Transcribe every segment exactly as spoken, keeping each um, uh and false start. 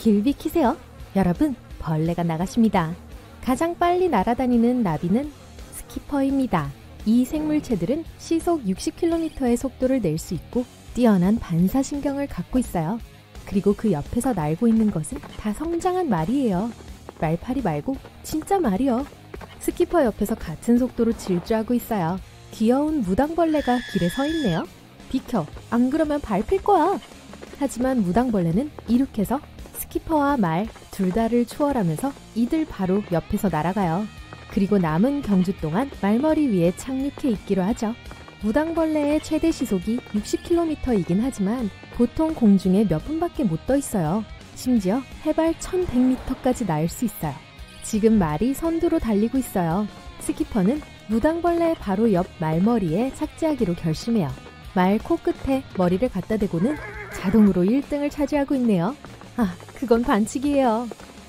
길 비키세요. 여러분, 벌레가 나가십니다. 가장 빨리 날아다니는 나비는 스키퍼입니다. 이 생물체들은 시속 육십 킬로미터의 속도를 낼 수 있고 뛰어난 반사신경을 갖고 있어요. 그리고 그 옆에서 날고 있는 것은 다 성장한 말이에요. 말파리 말고 진짜 말이요. 스키퍼 옆에서 같은 속도로 질주하고 있어요. 귀여운 무당벌레가 길에 서 있네요. 비켜, 안 그러면 밟힐 거야. 하지만 무당벌레는 이륙해서 스키퍼와 말 둘 다를 추월하면서 이들 바로 옆에서 날아가요. 그리고 남은 경주 동안 말머리 위에 착륙해 있기로 하죠. 무당벌레의 최대 시속이 육십 킬로미터이긴 하지만 보통 공중에 몇 분밖에 못 떠 있어요. 심지어 해발 천백 미터까지 날 수 있어요. 지금 말이 선두로 달리고 있어요. 스키퍼는 무당벌레 바로 옆 말머리에 착지하기로 결심해요. 말 코끝에 머리를 갖다 대고는 자동으로 일 등을 차지하고 있네요. 아, 그건 반칙이에요.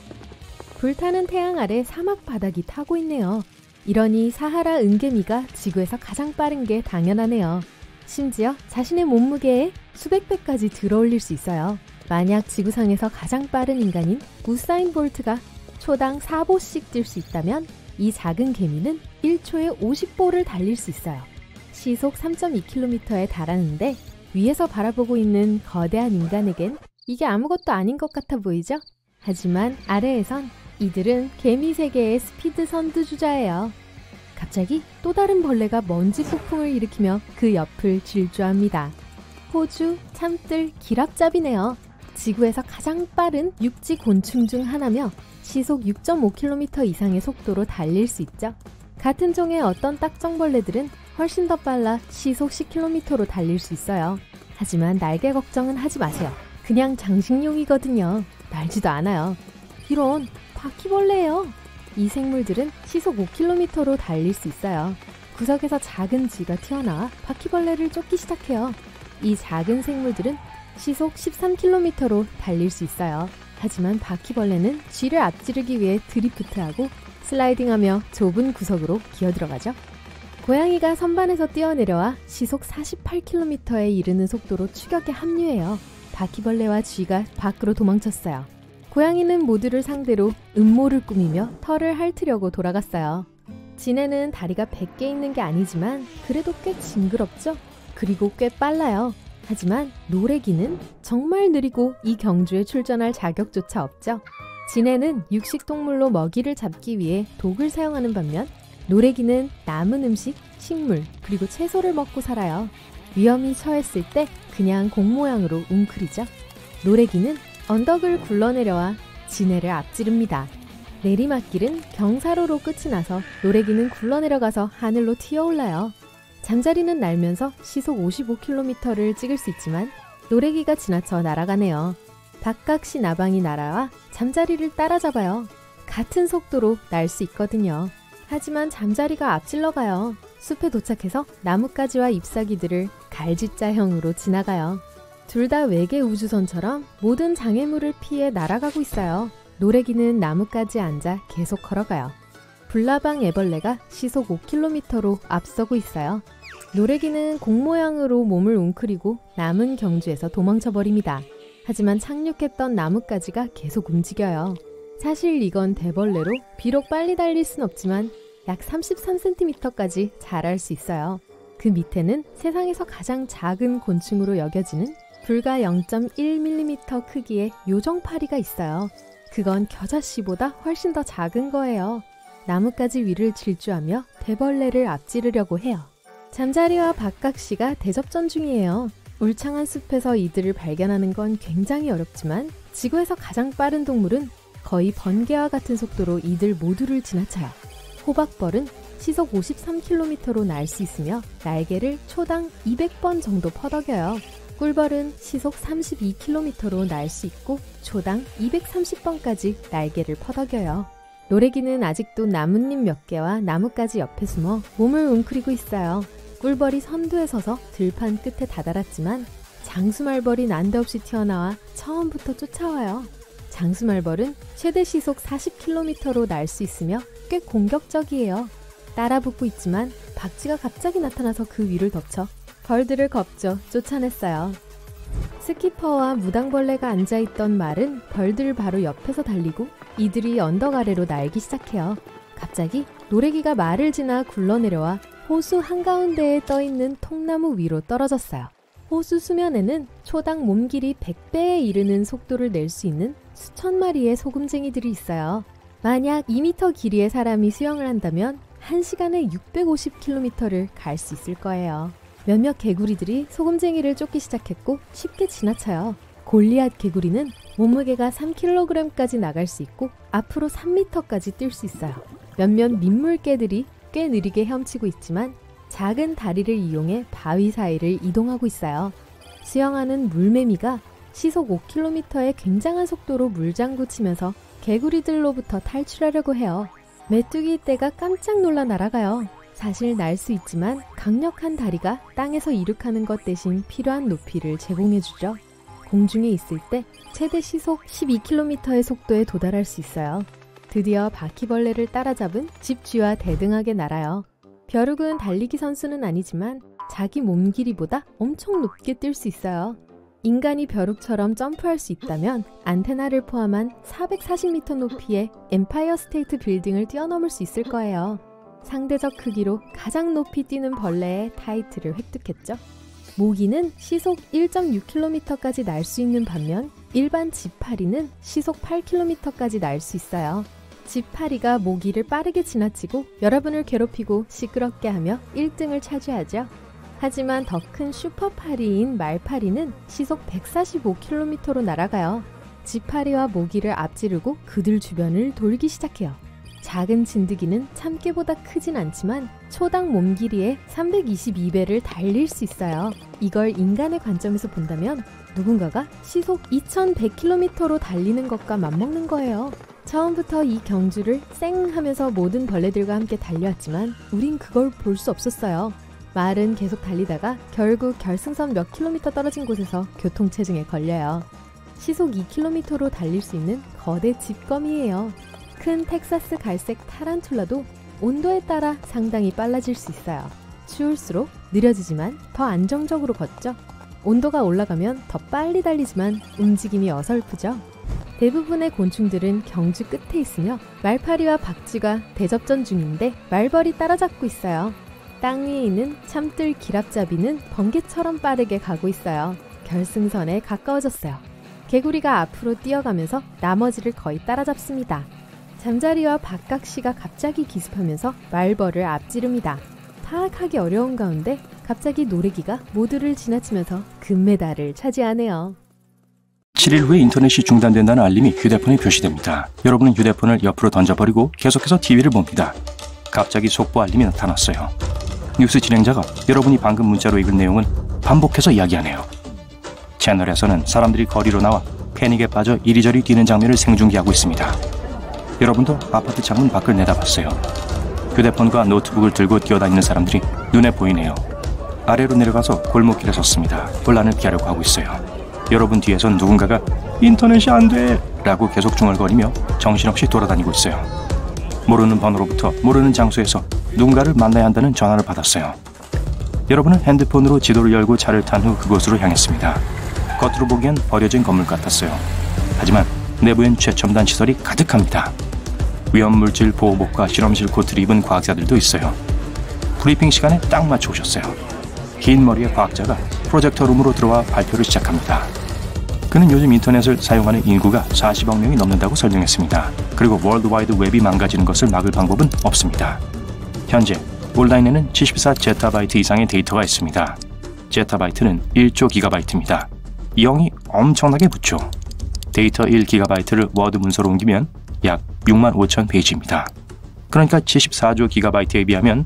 불타는 태양 아래 사막 바닥이 타고 있네요. 이러니 사하라 은개미가 지구에서 가장 빠른 게 당연하네요. 심지어 자신의 몸무게에 수백 배까지 들어올릴 수 있어요. 만약 지구상에서 가장 빠른 인간인 우사인 볼트가 초당 사 보씩 뛸 수 있다면 이 작은 개미는 일 초에 오십 보를 달릴 수 있어요. 시속 삼 점 이 킬로미터에 달하는데 위에서 바라보고 있는 거대한 인간에겐 이게 아무것도 아닌 것 같아 보이죠? 하지만 아래에선 이들은 개미 세계의 스피드 선두주자예요. 갑자기 또 다른 벌레가 먼지 폭풍을 일으키며 그 옆을 질주합니다. 호주 참뜰 기랍잡이네요. 지구에서 가장 빠른 육지 곤충 중 하나며 시속 육 점 오 킬로미터 이상의 속도로 달릴 수 있죠. 같은 종의 어떤 딱정벌레들은 훨씬 더 빨라 시속 십 킬로미터로 달릴 수 있어요. 하지만 날개 걱정은 하지 마세요. 그냥 장식용이거든요. 날지도 않아요. 이런, 바퀴벌레예요. 이 생물들은 시속 오 킬로미터로 달릴 수 있어요. 구석에서 작은 쥐가 튀어나와 바퀴벌레를 쫓기 시작해요. 이 작은 생물들은 시속 십삼 킬로미터로 달릴 수 있어요. 하지만 바퀴벌레는 쥐를 앞지르기 위해 드리프트하고 슬라이딩하며 좁은 구석으로 기어들어가죠. 고양이가 선반에서 뛰어내려와 시속 사십팔 킬로미터에 이르는 속도로 추격에 합류해요. 바퀴벌레와 쥐가 밖으로 도망쳤어요. 고양이는 모두를 상대로 음모를 꾸미며 털을 핥으려고 돌아갔어요. 지네는 다리가 백 개 있는 게 아니지만 그래도 꽤 징그럽죠? 그리고 꽤 빨라요. 하지만 노래기는 정말 느리고 이 경주에 출전할 자격조차 없죠. 지네는 육식동물로 먹이를 잡기 위해 독을 사용하는 반면 노래기는 남은 음식, 식물, 그리고 채소를 먹고 살아요. 위험이 처했을 때 그냥 공 모양으로 웅크리죠. 노래기는 언덕을 굴러내려와 지네를 앞지릅니다. 내리막길은 경사로로 끝이 나서 노래기는 굴러내려가서 하늘로 튀어올라요. 잠자리는 날면서 시속 오십오 킬로미터를 찍을 수 있지만 노래기가 지나쳐 날아가네요. 박각시 나방이 날아와 잠자리를 따라잡아요. 같은 속도로 날 수 있거든요. 하지만 잠자리가 앞질러 가요. 숲에 도착해서 나뭇가지와 잎사귀들을 갈짓자형으로 지나가요. 둘 다 외계 우주선처럼 모든 장애물을 피해 날아가고 있어요. 노래기는 나뭇가지에 앉아 계속 걸어가요. 불나방 애벌레가 시속 오 킬로미터로 앞서고 있어요. 노래기는 공 모양으로 몸을 웅크리고 남은 경주에서 도망쳐버립니다. 하지만 착륙했던 나뭇가지가 계속 움직여요. 사실 이건 대벌레로 비록 빨리 달릴 순 없지만 약 삼십삼 센티미터까지 자랄 수 있어요. 그 밑에는 세상에서 가장 작은 곤충으로 여겨지는 불과 영 점 일 밀리미터 크기의 요정파리가 있어요. 그건 겨자씨보다 훨씬 더 작은 거예요. 나뭇가지 위를 질주하며 대벌레를 앞지르려고 해요. 잠자리와 박각시가 대접전 중이에요. 울창한 숲에서 이들을 발견하는 건 굉장히 어렵지만 지구에서 가장 빠른 동물은 거의 번개와 같은 속도로 이들 모두를 지나쳐요. 호박벌은 시속 오십삼 킬로미터로 날 수 있으며 날개를 초당 이백 번 정도 퍼덕여요. 꿀벌은 시속 삼십이 킬로미터로 날 수 있고 초당 이백삼십 번까지 날개를 퍼덕여요. 노래기는 아직도 나뭇잎 몇 개와 나뭇가지 옆에 숨어 몸을 웅크리고 있어요. 꿀벌이 선두에 서서 들판 끝에 다다랐지만 장수말벌이 난데없이 튀어나와 처음부터 쫓아와요. 장수말벌은 최대 시속 사십 킬로미터로 날 수 있으며 꽤 공격적이에요. 따라붙고 있지만 박쥐가 갑자기 나타나서 그 위를 덮쳐 벌들을 겁져 쫓아냈어요. 스키퍼와 무당벌레가 앉아있던 말은 벌들 바로 옆에서 달리고 이들이 언덕 아래로 날기 시작해요. 갑자기 노래기가 말을 지나 굴러내려와 호수 한가운데에 떠있는 통나무 위로 떨어졌어요. 호수 수면에는 초당 몸길이 백 배에 이르는 속도를 낼 수 있는 수천 마리의 소금쟁이들이 있어요. 만약 이 미터 길이의 사람이 수영을 한다면 한 시간에 육백오십 킬로미터를 갈 수 있을 거예요. 몇몇 개구리들이 소금쟁이를 쫓기 시작했고 쉽게 지나쳐요. 골리앗 개구리는 몸무게가 삼 킬로그램까지 나갈 수 있고 앞으로 삼 미터까지 뛸 수 있어요. 몇몇 민물개들이 꽤 느리게 헤엄치고 있지만 작은 다리를 이용해 바위 사이를 이동하고 있어요. 수영하는 물매미가 시속 오 킬로미터의 굉장한 속도로 물장구 치면서 개구리들로부터 탈출하려고 해요. 메뚜기 떼가 깜짝 놀라 날아가요. 사실 날 수 있지만 강력한 다리가 땅에서 이륙하는 것 대신 필요한 높이를 제공해주죠. 공중에 있을 때 최대 시속 십이 킬로미터의 속도에 도달할 수 있어요. 드디어 바퀴벌레를 따라잡은 집쥐와 대등하게 날아요. 벼룩은 달리기 선수는 아니지만 자기 몸 길이보다 엄청 높게 뛸 수 있어요. 인간이 벼룩처럼 점프할 수 있다면 안테나를 포함한 사백사십 미터 높이의 엠파이어 스테이트 빌딩을 뛰어넘을 수 있을 거예요. 상대적 크기로 가장 높이 뛰는 벌레의 타이틀을 획득했죠. 모기는 시속 일 점 육 킬로미터까지 날 수 있는 반면 일반 지파리는 시속 팔 킬로미터까지 날 수 있어요. 지파리가 모기를 빠르게 지나치고 여러분을 괴롭히고 시끄럽게 하며 일 등을 차지하죠. 하지만 더 큰 슈퍼파리인 말파리는 시속 백사십오 킬로미터로 날아가요. 지파리와 모기를 앞지르고 그들 주변을 돌기 시작해요. 작은 진드기는 참깨보다 크진 않지만 초당 몸 길이의 삼백이십이 배를 달릴 수 있어요. 이걸 인간의 관점에서 본다면 누군가가 시속 이천백 킬로미터로 달리는 것과 맞먹는 거예요. 처음부터 이 경주를 쌩 하면서 모든 벌레들과 함께 달려왔지만 우린 그걸 볼 수 없었어요. 말은 계속 달리다가 결국 결승선 몇 킬로미터 떨어진 곳에서 교통체증에 걸려요. 시속 이 킬로미터로 달릴 수 있는 거대 집거미예요. 큰 텍사스 갈색 타란툴라도 온도에 따라 상당히 빨라질 수 있어요. 추울수록 느려지지만 더 안정적으로 걷죠. 온도가 올라가면 더 빨리 달리지만 움직임이 어설프죠. 대부분의 곤충들은 경주 끝에 있으며 말파리와 박쥐가 대접전 중인데 말벌이 따라잡고 있어요. 땅 위에 있는 참뜰 기랍잡이는 번개처럼 빠르게 가고 있어요. 결승선에 가까워졌어요. 개구리가 앞으로 뛰어가면서 나머지를 거의 따라잡습니다. 잠자리와 박각시가 갑자기 기습하면서 말벌을 앞지릅니다. 파악하기 어려운 가운데 갑자기 노래기가 모두를 지나치면서 금메달을 차지하네요. 칠 일 후에 인터넷이 중단된다는 알림이 휴대폰에 표시됩니다. 여러분은 휴대폰을 옆으로 던져버리고 계속해서 티비를 봅니다. 갑자기 속보 알림이 나타났어요. 뉴스 진행자가 여러분이 방금 문자로 읽은 내용은 반복해서 이야기하네요. 채널에서는 사람들이 거리로 나와 패닉에 빠져 이리저리 뛰는 장면을 생중계하고 있습니다. 여러분도 아파트 창문 밖을 내다봤어요. 휴대폰과 노트북을 들고 뛰어다니는 사람들이 눈에 보이네요. 아래로 내려가서 골목길에 섰습니다. 혼란을 피하려고 하고 있어요. 여러분 뒤에선 누군가가 인터넷이 안 돼! 라고 계속 중얼거리며 정신없이 돌아다니고 있어요. 모르는 번호로부터 모르는 장소에서 누군가를 만나야 한다는 전화를 받았어요. 여러분은 핸드폰으로 지도를 열고 차를 탄 후 그곳으로 향했습니다. 겉으로 보기엔 버려진 건물 같았어요. 하지만 내부엔 최첨단 시설이 가득합니다. 위험물질 보호복과 실험실 코트를 입은 과학자들도 있어요. 브리핑 시간에 딱 맞춰 오셨어요. 긴 머리의 과학자가 프로젝터룸으로 들어와 발표를 시작합니다. 그는 요즘 인터넷을 사용하는 인구가 사십억 명이 넘는다고 설명했습니다. 그리고 월드와이드 웹이 망가지는 것을 막을 방법은 없습니다. 현재 온라인에는 칠십사 제타바이트 이상의 데이터가 있습니다. 제타바이트는 일조 기가바이트입니다. 영이 엄청나게 붙죠. 데이터 일 기가바이트를 워드 문서로 옮기면 약 육만 오천 페이지입니다. 그러니까 칠십사조 기가바이트에 비하면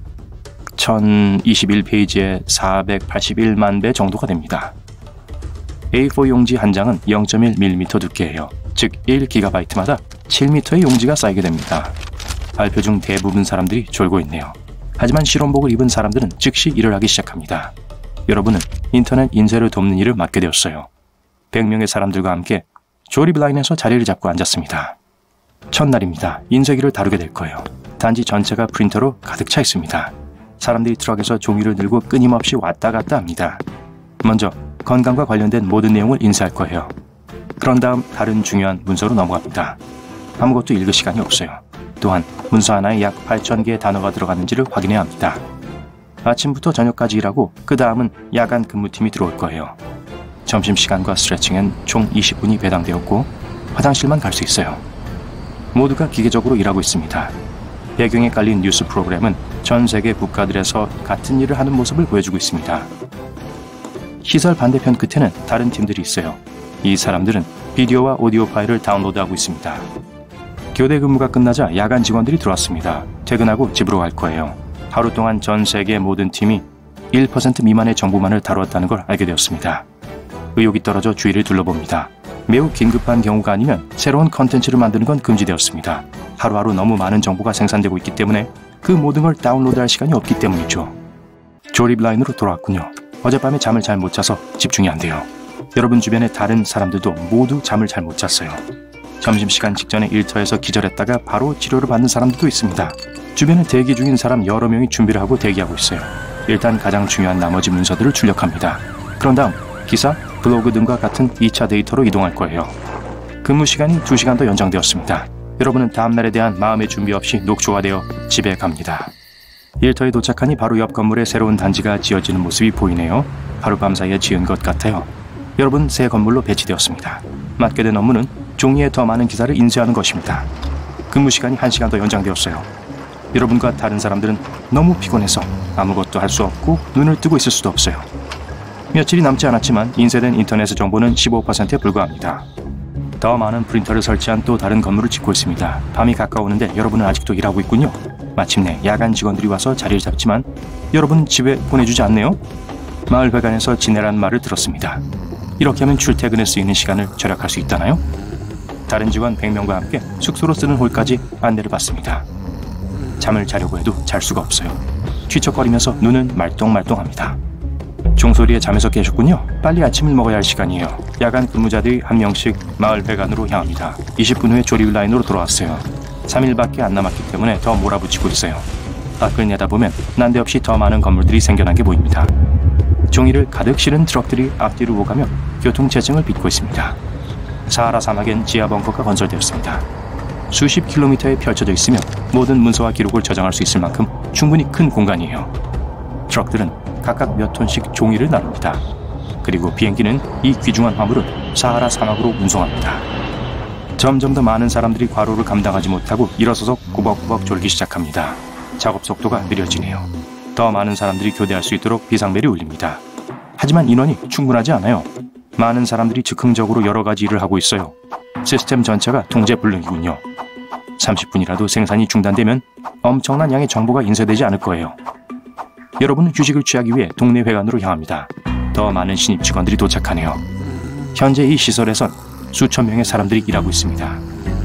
천이십일 페이지에 사백팔십일만 배 정도가 됩니다. 에이 사 용지 한 장은 영 점 일 밀리미터 두께예요. 즉 일 기가바이트마다 칠 미터의 용지가 쌓이게 됩니다. 발표 중 대부분 사람들이 졸고 있네요. 하지만 실험복을 입은 사람들은 즉시 일을 하기 시작합니다. 여러분은 인터넷 인쇄를 돕는 일을 맡게 되었어요. 백 명의 사람들과 함께 조립 라인에서 자리를 잡고 앉았습니다. 첫날입니다. 인쇄기를 다루게 될 거예요. 단지 전체가 프린터로 가득 차 있습니다. 사람들이 트럭에서 종이를 들고 끊임없이 왔다 갔다 합니다. 먼저 건강과 관련된 모든 내용을 인쇄할 거예요. 그런 다음 다른 중요한 문서로 넘어갑니다. 아무것도 읽을 시간이 없어요. 또한 문서 하나에 약 팔천 개의 단어가 들어갔는지를 확인해야 합니다. 아침부터 저녁까지 일하고 그 다음은 야간 근무팀이 들어올 거예요. 점심시간과 스트레칭은 총 이십 분이 배당되었고 화장실만 갈 수 있어요. 모두가 기계적으로 일하고 있습니다. 배경에 깔린 뉴스 프로그램은 전 세계 국가들에서 같은 일을 하는 모습을 보여주고 있습니다. 시설 반대편 끝에는 다른 팀들이 있어요. 이 사람들은 비디오와 오디오 파일을 다운로드하고 있습니다. 교대 근무가 끝나자 야간 직원들이 들어왔습니다. 퇴근하고 집으로 갈 거예요. 하루 동안 전 세계 모든 팀이 일 퍼센트 미만의 정보만을 다루었다는 걸 알게 되었습니다. 의욕이 떨어져 주위를 둘러봅니다. 매우 긴급한 경우가 아니면 새로운 컨텐츠를 만드는 건 금지되었습니다. 하루하루 너무 많은 정보가 생산되고 있기 때문에 그 모든 걸 다운로드할 시간이 없기 때문이죠. 조립 라인으로 돌아왔군요. 어젯밤에 잠을 잘 못 자서 집중이 안 돼요. 여러분 주변의 다른 사람들도 모두 잠을 잘 못 잤어요. 점심시간 직전에 일터에서 기절했다가 바로 치료를 받는 사람들도 있습니다. 주변에 대기 중인 사람 여러 명이 준비를 하고 대기하고 있어요. 일단 가장 중요한 나머지 문서들을 출력합니다. 그런 다음 기사, 블로그 등과 같은 이 차 데이터로 이동할 거예요. 근무 시간이 두 시간 더 연장되었습니다. 여러분은 다음날에 대한 마음의 준비 없이 녹초가 되어 집에 갑니다. 일터에 도착하니 바로 옆 건물에 새로운 단지가 지어지는 모습이 보이네요. 하룻밤 사이에 지은 것 같아요. 여러분 새 건물로 배치되었습니다. 맡게 된 업무는 종이에 더 많은 기사를 인쇄하는 것입니다. 근무 시간이 한 시간 더 연장되었어요. 여러분과 다른 사람들은 너무 피곤해서 아무것도 할 수 없고 눈을 뜨고 있을 수도 없어요. 며칠이 남지 않았지만 인쇄된 인터넷 정보는 십오 퍼센트에 불과합니다. 더 많은 프린터를 설치한 또 다른 건물을 짓고 있습니다. 밤이 가까우는데 여러분은 아직도 일하고 있군요. 마침내 야간 직원들이 와서 자리를 잡지만 여러분 집에 보내주지 않네요? 마을 회관에서 지내라는 말을 들었습니다. 이렇게 하면 출퇴근에 쓰이는 시간을 절약할 수 있다나요? 다른 직원 백 명과 함께 숙소로 쓰는 홀까지 안내를 받습니다. 잠을 자려고 해도 잘 수가 없어요. 뒤척거리면서 눈은 말똥말똥합니다. 종소리에 잠에서 깨셨군요. 빨리 아침을 먹어야 할 시간이에요. 야간 근무자들이 한 명씩 마을 회관으로 향합니다. 이십 분 후에 조립 라인으로 돌아왔어요. 삼 일밖에 안 남았기 때문에 더 몰아붙이고 있어요. 밖을 내다보면 난데없이 더 많은 건물들이 생겨난 게 보입니다. 종이를 가득 실은 트럭들이 앞뒤로 오가며 교통체증을 빚고 있습니다. 사하라 사막엔 지하 벙커가 건설되었습니다. 수십 킬로미터에 펼쳐져 있으며 모든 문서와 기록을 저장할 수 있을 만큼 충분히 큰 공간이에요. 트럭들은 각각 몇 톤씩 종이를 나눕니다. 그리고 비행기는 이 귀중한 화물을 사하라 사막으로 운송합니다. 점점 더 많은 사람들이 과로를 감당하지 못하고 일어서서 꾸벅꾸벅 졸기 시작합니다. 작업 속도가 느려지네요. 더 많은 사람들이 교대할 수 있도록 비상벨이 울립니다. 하지만 인원이 충분하지 않아요. 많은 사람들이 즉흥적으로 여러 가지 일을 하고 있어요. 시스템 전체가 통제 불능이군요. 삼십 분이라도 생산이 중단되면 엄청난 양의 정보가 인쇄되지 않을 거예요. 여러분은 휴식을 취하기 위해 동네 회관으로 향합니다. 더 많은 신입 직원들이 도착하네요. 현재 이 시설에선 수천 명의 사람들이 일하고 있습니다.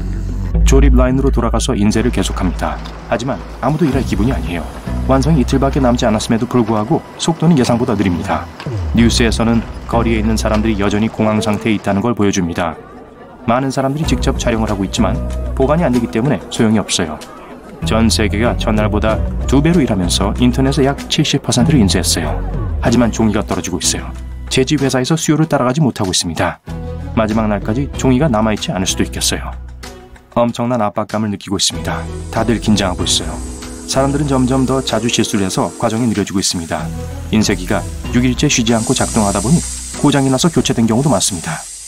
조립 라인으로 돌아가서 인쇄를 계속합니다. 하지만 아무도 일할 기분이 아니에요. 완성이 이틀밖에 남지 않았음에도 불구하고 속도는 예상보다 느립니다. 뉴스에서는 거리에 있는 사람들이 여전히 공황 상태에 있다는 걸 보여줍니다. 많은 사람들이 직접 촬영을 하고 있지만 보관이 안 되기 때문에 소용이 없어요. 전 세계가 전날보다 두 배로 일하면서 인터넷에 약 칠십 퍼센트를 인쇄했어요. 하지만 종이가 떨어지고 있어요. 제 집 회사에서 수요를 따라가지 못하고 있습니다. 마지막 날까지 종이가 남아있지 않을 수도 있겠어요. 엄청난 압박감을 느끼고 있습니다. 다들 긴장하고 있어요. 사람들은 점점 더 자주 실수를 해서 과정이 느려지고 있습니다. 인쇄기가 육 일째 쉬지 않고 작동하다 보니 고장이 나서 교체된 경우도 많습니다.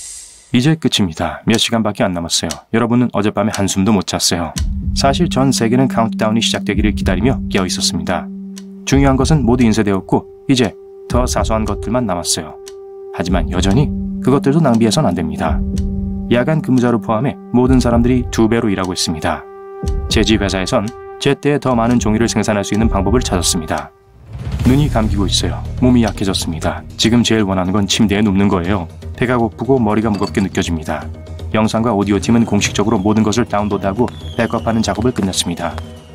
이제 끝입니다. 몇 시간밖에 안 남았어요. 여러분은 어젯밤에 한숨도 못 잤어요. 사실 전 세계는 카운트다운이 시작되기를 기다리며 깨어 있었습니다. 중요한 것은 모두 인쇄되었고 이제 더 사소한 것들만 남았어요. 하지만 여전히 그것들도 낭비해서는 안 됩니다. 야간 근무자를 포함해 모든 사람들이 두 배로 일하고 있습니다. 제 집 회사에선 제때에 더 많은 종이를 생산할 수 있는 방법을 찾았습니다. 눈이 감기고 있어요. 몸이 약해졌습니다. 지금 제일 원하는 건 침대에 눕는 거예요. 배가 고프고 머리가 무겁게 느껴집니다. 영상과 오디오 팀은 공식적으로 모든 것을 다운로드하고 백업하는 작업을 끝냈습니다.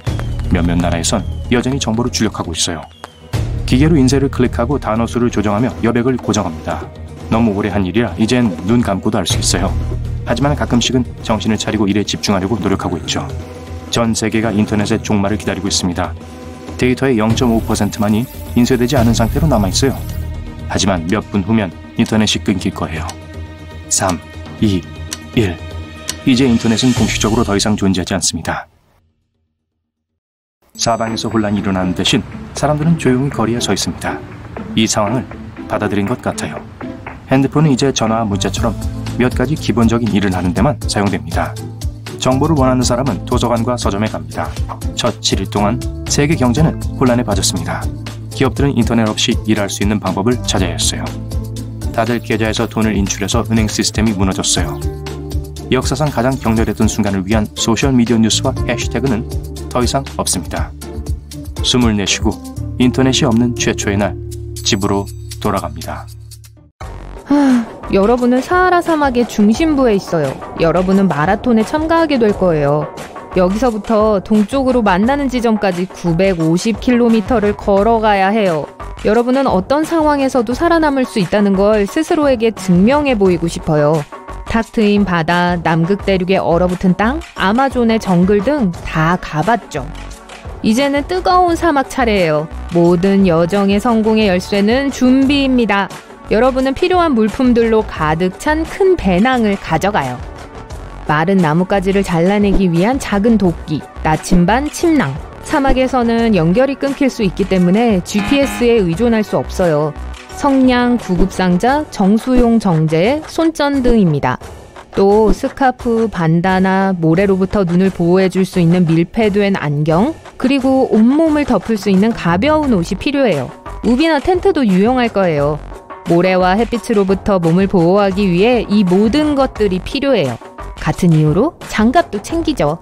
몇몇 나라에선 여전히 정보를 출력하고 있어요. 기계로 인쇄를 클릭하고 단어 수를 조정하며 여백을 고정합니다. 너무 오래 한 일이라 이젠 눈 감고도 할 수 있어요. 하지만 가끔씩은 정신을 차리고 일에 집중하려고 노력하고 있죠. 전 세계가 인터넷의 종말을 기다리고 있습니다. 데이터의 영 점 오 퍼센트만이 인쇄되지 않은 상태로 남아있어요. 하지만 몇 분 후면 인터넷이 끊길 거예요. 삼, 이, 일. 이제 인터넷은 공식적으로 더 이상 존재하지 않습니다. 사방에서 혼란이 일어나는 대신 사람들은 조용히 거리에 서 있습니다. 이 상황을 받아들인 것 같아요. 핸드폰은 이제 전화와 문자처럼 몇 가지 기본적인 일을 하는 데만 사용됩니다. 정보를 원하는 사람은 도서관과 서점에 갑니다. 첫 칠 일 동안 세계 경제는 혼란에 빠졌습니다. 기업들은 인터넷 없이 일할 수 있는 방법을 찾아야 했어요. 다들 계좌에서 돈을 인출해서 은행 시스템이 무너졌어요. 역사상 가장 격렬했던 순간을 위한 소셜미디어 뉴스와 해시태그는 더 이상 없습니다. 숨을 내쉬고 인터넷이 없는 최초의 날, 집으로 돌아갑니다. 하, 여러분은 사하라 사막의 중심부에 있어요. 여러분은 마라톤에 참가하게 될 거예요. 여기서부터 동쪽으로 만나는 지점까지 구백오십 킬로미터를 걸어가야 해요. 여러분은 어떤 상황에서도 살아남을 수 있다는 걸 스스로에게 증명해 보이고 싶어요. 탁 트인 바다, 남극 대륙의 얼어붙은 땅, 아마존의 정글 등 다 가봤죠. 이제는 뜨거운 사막 차례예요. 모든 여정의 성공의 열쇠는 준비입니다. 여러분은 필요한 물품들로 가득 찬 큰 배낭을 가져가요. 마른 나뭇가지를 잘라내기 위한 작은 도끼, 나침반, 침낭. 사막에서는 연결이 끊길 수 있기 때문에 지피에스에 의존할 수 없어요. 성냥, 구급상자, 정수용 정제, 손전 등입니다. 또 스카프, 반다나, 모래로부터 눈을 보호해줄 수 있는 밀폐된 안경, 그리고 온몸을 덮을 수 있는 가벼운 옷이 필요해요. 우비나 텐트도 유용할 거예요. 모래와 햇빛으로부터 몸을 보호하기 위해 이 모든 것들이 필요해요. 같은 이유로 장갑도 챙기죠.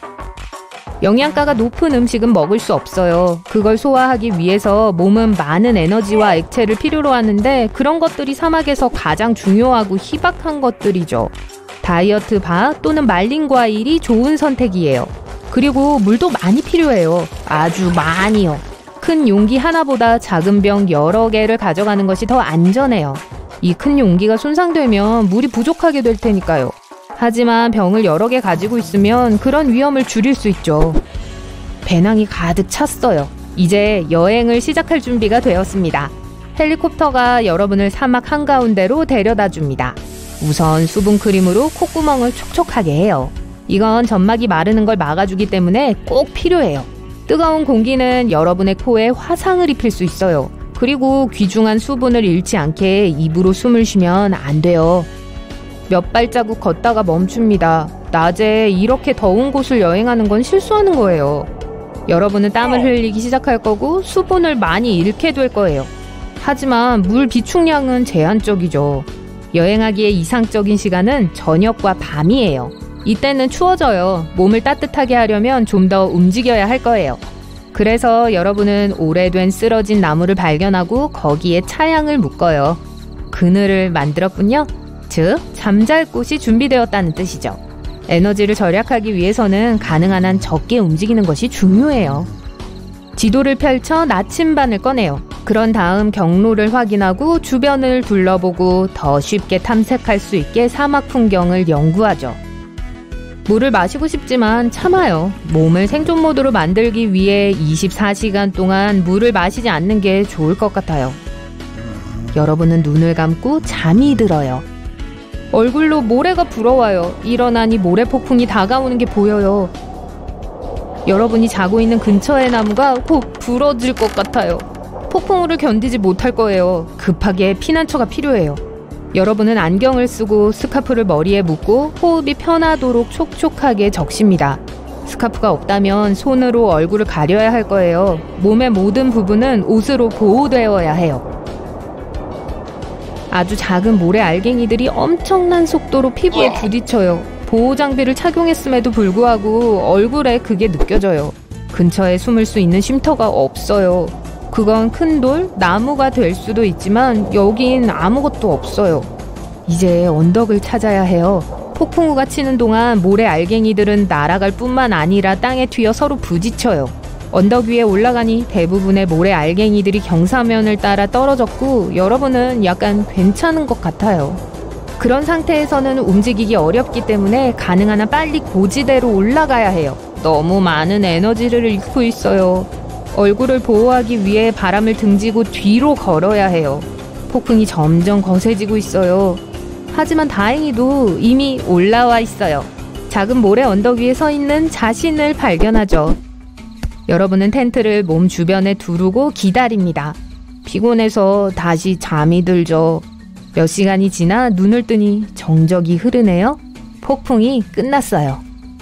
영양가가 높은 음식은 먹을 수 없어요. 그걸 소화하기 위해서 몸은 많은 에너지와 액체를 필요로 하는데 그런 것들이 사막에서 가장 중요하고 희박한 것들이죠. 다이어트 바 또는 말린 과일이 좋은 선택이에요. 그리고 물도 많이 필요해요. 아주 많이요. 큰 용기 하나보다 작은 병 여러 개를 가져가는 것이 더 안전해요. 이 큰 용기가 손상되면 물이 부족하게 될 테니까요. 하지만 병을 여러 개 가지고 있으면 그런 위험을 줄일 수 있죠. 배낭이 가득 찼어요. 이제 여행을 시작할 준비가 되었습니다. 헬리콥터가 여러분을 사막 한가운데로 데려다 줍니다. 우선 수분크림으로 콧구멍을 촉촉하게 해요. 이건 점막이 마르는 걸 막아주기 때문에 꼭 필요해요. 뜨거운 공기는 여러분의 코에 화상을 입힐 수 있어요. 그리고 귀중한 수분을 잃지 않게 입으로 숨을 쉬면 안 돼요. 몇 발자국 걷다가 멈춥니다. 낮에 이렇게 더운 곳을 여행하는 건 실수하는 거예요. 여러분은 땀을 흘리기 시작할 거고 수분을 많이 잃게 될 거예요. 하지만 물 비축량은 제한적이죠. 여행하기에 이상적인 시간은 저녁과 밤이에요. 이때는 추워져요. 몸을 따뜻하게 하려면 좀 더 움직여야 할 거예요. 그래서 여러분은 오래된 쓰러진 나무를 발견하고 거기에 차양을 묶어요. 그늘을 만들었군요. 즉, 잠잘 곳이 준비되었다는 뜻이죠. 에너지를 절약하기 위해서는 가능한 한 적게 움직이는 것이 중요해요. 지도를 펼쳐 나침반을 꺼내요. 그런 다음 경로를 확인하고 주변을 둘러보고 더 쉽게 탐색할 수 있게 사막 풍경을 연구하죠. 물을 마시고 싶지만 참아요. 몸을 생존 모드로 만들기 위해 이십사 시간 동안 물을 마시지 않는 게 좋을 것 같아요. 여러분은 눈을 감고 잠이 들어요. 얼굴로 모래가 불어와요. 일어나니 모래 폭풍이 다가오는 게 보여요. 여러분이 자고 있는 근처의 나무가 곧 부러질 것 같아요. 폭풍우를 견디지 못할 거예요. 급하게 피난처가 필요해요. 여러분은 안경을 쓰고 스카프를 머리에 묶고 호흡이 편하도록 촉촉하게 적십니다. 스카프가 없다면 손으로 얼굴을 가려야 할 거예요. 몸의 모든 부분은 옷으로 보호되어야 해요. 아주 작은 모래 알갱이들이 엄청난 속도로 피부에 부딪혀요. 보호 장비를 착용했음에도 불구하고 얼굴에 그게 느껴져요. 근처에 숨을 수 있는 쉼터가 없어요. 그건 큰 돌, 나무가 될 수도 있지만 여긴 아무것도 없어요. 이제 언덕을 찾아야 해요. 폭풍우가 치는 동안 모래 알갱이들은 날아갈 뿐만 아니라 땅에 튀어 서로 부딪혀요. 언덕 위에 올라가니 대부분의 모래 알갱이들이 경사면을 따라 떨어졌고 여러분은 약간 괜찮은 것 같아요. 그런 상태에서는 움직이기 어렵기 때문에 가능한 한 빨리 고지대로 올라가야 해요. 너무 많은 에너지를 잃고 있어요. 얼굴을 보호하기 위해 바람을 등지고 뒤로 걸어야 해요. 폭풍이 점점 거세지고 있어요. 하지만 다행히도 이미 올라와 있어요. 작은 모래 언덕 위에 서 있는 자신을 발견하죠. 여러분은 텐트를 몸 주변에 두르고 기다립니다. 피곤해서 다시 잠이 들죠. 몇 시간이 지나 눈을 뜨니 정적이 흐르네요. 폭풍이 끝났어요.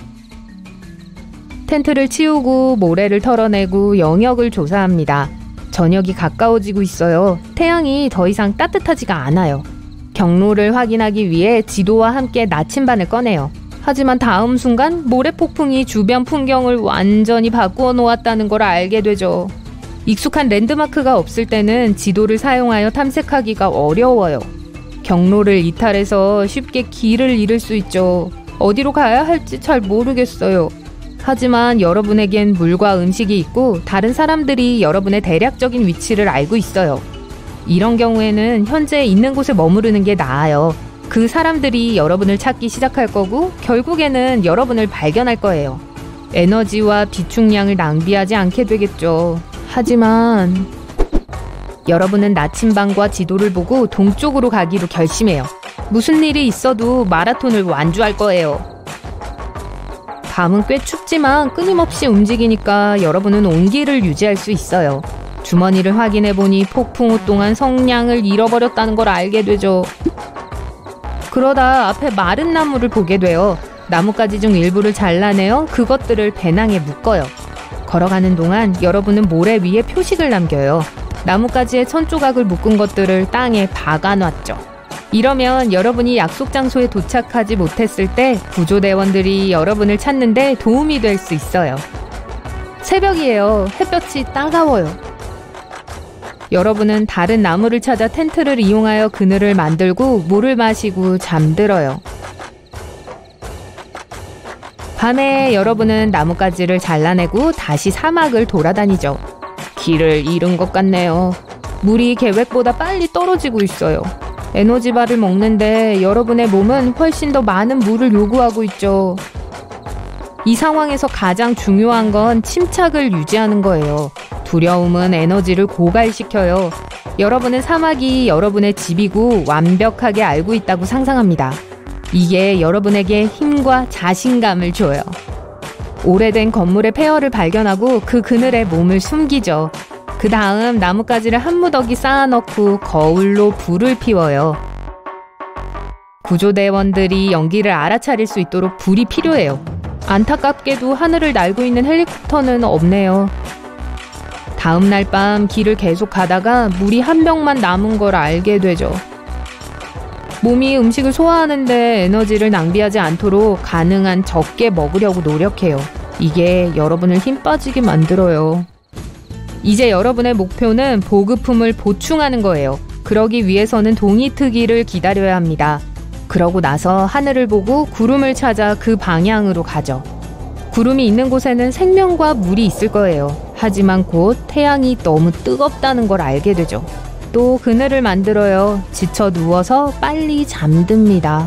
텐트를 치우고 모래를 털어내고 영역을 조사합니다. 저녁이 가까워지고 있어요. 태양이 더 이상 따뜻하지가 않아요. 경로를 확인하기 위해 지도와 함께 나침반을 꺼내요. 하지만 다음 순간 모래폭풍이 주변 풍경을 완전히 바꾸어 놓았다는 걸 알게 되죠. 익숙한 랜드마크가 없을 때는 지도를 사용하여 탐색하기가 어려워요. 경로를 이탈해서 쉽게 길을 잃을 수 있죠. 어디로 가야 할지 잘 모르겠어요. 하지만 여러분에겐 물과 음식이 있고 다른 사람들이 여러분의 대략적인 위치를 알고 있어요. 이런 경우에는 현재 있는 곳에 머무르는 게 나아요. 그 사람들이 여러분을 찾기 시작할 거고 결국에는 여러분을 발견할 거예요. 에너지와 비축량을 낭비하지 않게 되겠죠. 하지만 여러분은 나침반과 지도를 보고 동쪽으로 가기로 결심해요. 무슨 일이 있어도 마라톤을 완주할 거예요. 밤은 꽤 춥지만 끊임없이 움직이니까 여러분은 온기를 유지할 수 있어요. 주머니를 확인해보니 폭풍우 동안 성냥을 잃어버렸다는 걸 알게 되죠. 그러다 앞에 마른 나무를 보게 돼요. 나뭇가지 중 일부를 잘라내어 그것들을 배낭에 묶어요. 걸어가는 동안 여러분은 모래 위에 표식을 남겨요. 나뭇가지에 천조각을 묶은 것들을 땅에 박아놨죠. 이러면 여러분이 약속 장소에 도착하지 못했을 때 구조대원들이 여러분을 찾는데 도움이 될 수 있어요. 새벽이에요. 햇볕이 따가워요. 여러분은 다른 나무를 찾아 텐트를 이용하여 그늘을 만들고 물을 마시고 잠들어요. 밤에 여러분은 나뭇가지를 잘라내고 다시 사막을 돌아다니죠. 길을 잃은 것 같네요. 물이 계획보다 빨리 떨어지고 있어요. 에너지바를 먹는데 여러분의 몸은 훨씬 더 많은 물을 요구하고 있죠. 이 상황에서 가장 중요한 건 침착을 유지하는 거예요. 두려움은 에너지를 고갈시켜요. 여러분은 사막이 여러분의 집이고 완벽하게 알고 있다고 상상합니다. 이게 여러분에게 힘과 자신감을 줘요. 오래된 건물의 폐허를 발견하고 그 그늘에 몸을 숨기죠. 그 다음 나뭇가지를 한 무더기 쌓아넣고 거울로 불을 피워요. 구조대원들이 연기를 알아차릴 수 있도록 불이 필요해요. 안타깝게도 하늘을 날고 있는 헬리콥터는 없네요. 다음 날 밤 길을 계속 가다가 물이 한 병만 남은 걸 알게 되죠. 몸이 음식을 소화하는데 에너지를 낭비하지 않도록 가능한 적게 먹으려고 노력해요. 이게 여러분을 힘 빠지게 만들어요. 이제 여러분의 목표는 보급품을 보충하는 거예요. 그러기 위해서는 동이 트기를 기다려야 합니다. 그러고 나서 하늘을 보고 구름을 찾아 그 방향으로 가죠. 구름이 있는 곳에는 생명과 물이 있을 거예요. 하지만 곧 태양이 너무 뜨겁다는 걸 알게 되죠. 또 그늘을 만들어요. 지쳐 누워서 빨리 잠듭니다.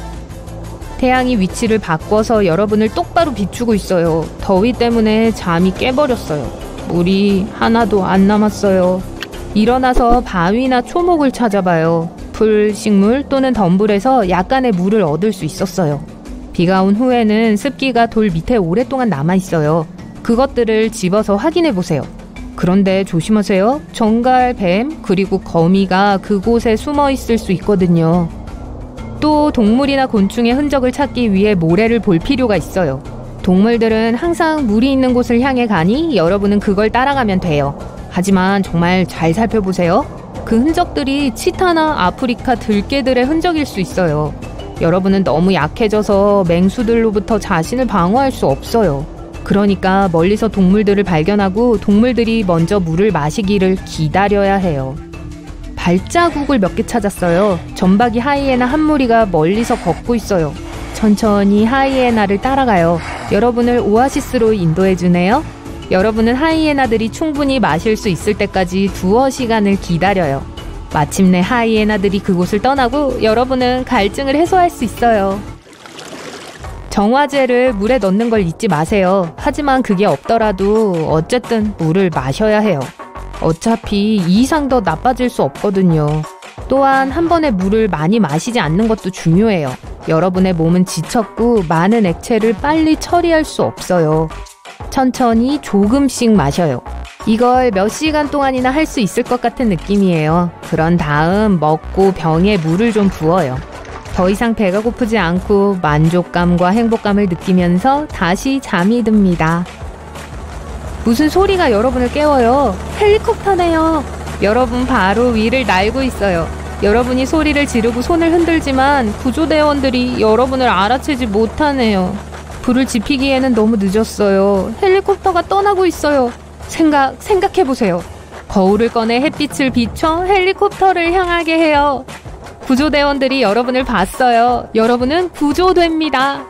태양이 위치를 바꿔서 여러분을 똑바로 비추고 있어요. 더위 때문에 잠이 깨버렸어요. 물이 하나도 안 남았어요. 일어나서 바위나 초목을 찾아봐요. 풀, 식물 또는 덤불에서 약간의 물을 얻을 수 있었어요. 비가 온 후에는 습기가 돌 밑에 오랫동안 남아있어요. 그것들을 집어서 확인해보세요. 그런데 조심하세요. 정갈, 뱀, 그리고 거미가 그곳에 숨어있을 수 있거든요. 또 동물이나 곤충의 흔적을 찾기 위해 모래를 볼 필요가 있어요. 동물들은 항상 물이 있는 곳을 향해 가니 여러분은 그걸 따라가면 돼요. 하지만 정말 잘 살펴보세요. 그 흔적들이 치타나 아프리카 들개들의 흔적일 수 있어요. 여러분은 너무 약해져서 맹수들로부터 자신을 방어할 수 없어요. 그러니까 멀리서 동물들을 발견하고 동물들이 먼저 물을 마시기를 기다려야 해요. 발자국을 몇 개 찾았어요. 점박이 하이에나 한 무리가 멀리서 걷고 있어요. 천천히 하이에나를 따라가요. 여러분을 오아시스로 인도해주네요. 여러분은 하이에나들이 충분히 마실 수 있을 때까지 두어 시간을 기다려요. 마침내 하이에나들이 그곳을 떠나고 여러분은 갈증을 해소할 수 있어요. 정화제를 물에 넣는 걸 잊지 마세요. 하지만 그게 없더라도 어쨌든 물을 마셔야 해요. 어차피 이 이상 더 나빠질 수 없거든요. 또한 한 번에 물을 많이 마시지 않는 것도 중요해요. 여러분의 몸은 지쳤고 많은 액체를 빨리 처리할 수 없어요. 천천히 조금씩 마셔요. 이걸 몇 시간 동안이나 할 수 있을 것 같은 느낌이에요. 그런 다음 먹고 병에 물을 좀 부어요. 더 이상 배가 고프지 않고 만족감과 행복감을 느끼면서 다시 잠이 듭니다. 무슨 소리가 여러분을 깨워요? 헬리콥터네요. 여러분 바로 위를 날고 있어요. 여러분이 소리를 지르고 손을 흔들지만 구조대원들이 여러분을 알아채지 못하네요. 불을 지피기에는 너무 늦었어요. 헬리콥터가 떠나고 있어요. 생각, 생각해보세요. 거울을 꺼내 햇빛을 비춰 헬리콥터를 향하게 해요. 구조대원들이 여러분을 봤어요. 여러분은 구조됩니다.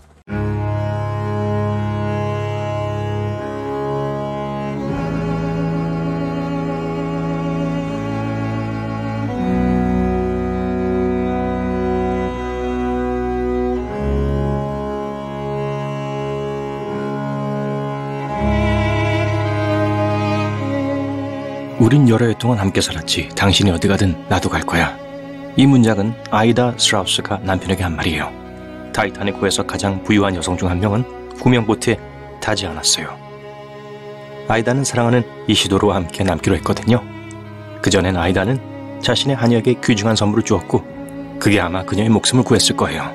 우린 여러 해 동안 함께 살았지. 당신이 어디 가든 나도 갈 거야. 이 문장은 아이다 스트라우스가 남편에게 한 말이에요. 타이타닉호에서 가장 부유한 여성 중 한 명은 구명보트에 타지 않았어요. 아이다는 사랑하는 이시도로와 함께 남기로 했거든요. 그전엔 아이다는 자신의 하녀에게 귀중한 선물을 주었고 그게 아마 그녀의 목숨을 구했을 거예요.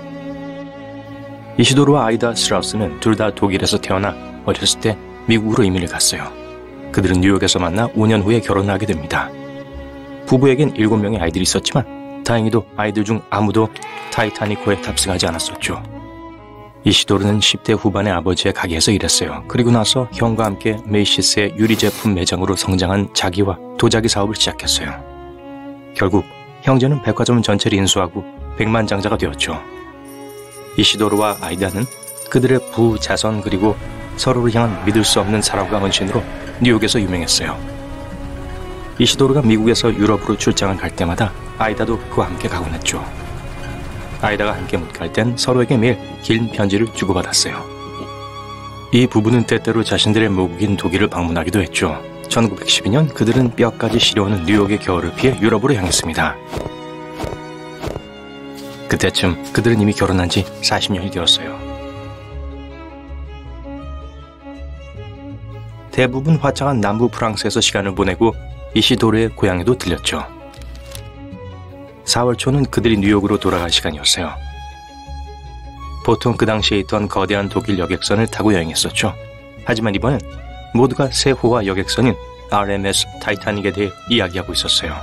이시도로와 아이다 스트라우스는 둘 다 독일에서 태어나 어렸을 때 미국으로 이민을 갔어요. 그들은 뉴욕에서 만나 오 년 후에 결혼하게 됩니다. 부부에겐 일곱 명의 아이들이 있었지만 다행히도 아이들 중 아무도 타이타닉호에 탑승하지 않았었죠. 이시도르는 십 대 후반의 아버지의 가게에서 일했어요. 그리고 나서 형과 함께 메이시스의 유리제품 매장으로 성장한 자기와 도자기 사업을 시작했어요. 결국 형제는 백화점 전체를 인수하고 백만장자가 되었죠. 이시도르와 아이다는 그들의 부자선 그리고 서로를 향한 믿을 수 없는 사랑과 헌신으로 뉴욕에서 유명했어요. 이시도르가 미국에서 유럽으로 출장을 갈 때마다 아이다도 그와 함께 가곤 했죠. 아이다가 함께 못 갈 땐 서로에게 매일 긴 편지를 주고받았어요. 이 부부는 때때로 자신들의 모국인 독일을 방문하기도 했죠. 천구백십이 년 그들은 뼈까지 시려오는 뉴욕의 겨울을 피해 유럽으로 향했습니다. 그때쯤 그들은 이미 결혼한 지 사십 년이 되었어요. 대부분 화창한 남부 프랑스에서 시간을 보내고 이시도르의 고향에도 들렸죠. 사월 초는 그들이 뉴욕으로 돌아갈 시간이었어요. 보통 그 당시에 있던 거대한 독일 여객선을 타고 여행했었죠. 하지만 이번엔 모두가 새 호화 여객선인 알엠에스 타이타닉에 대해 이야기하고 있었어요.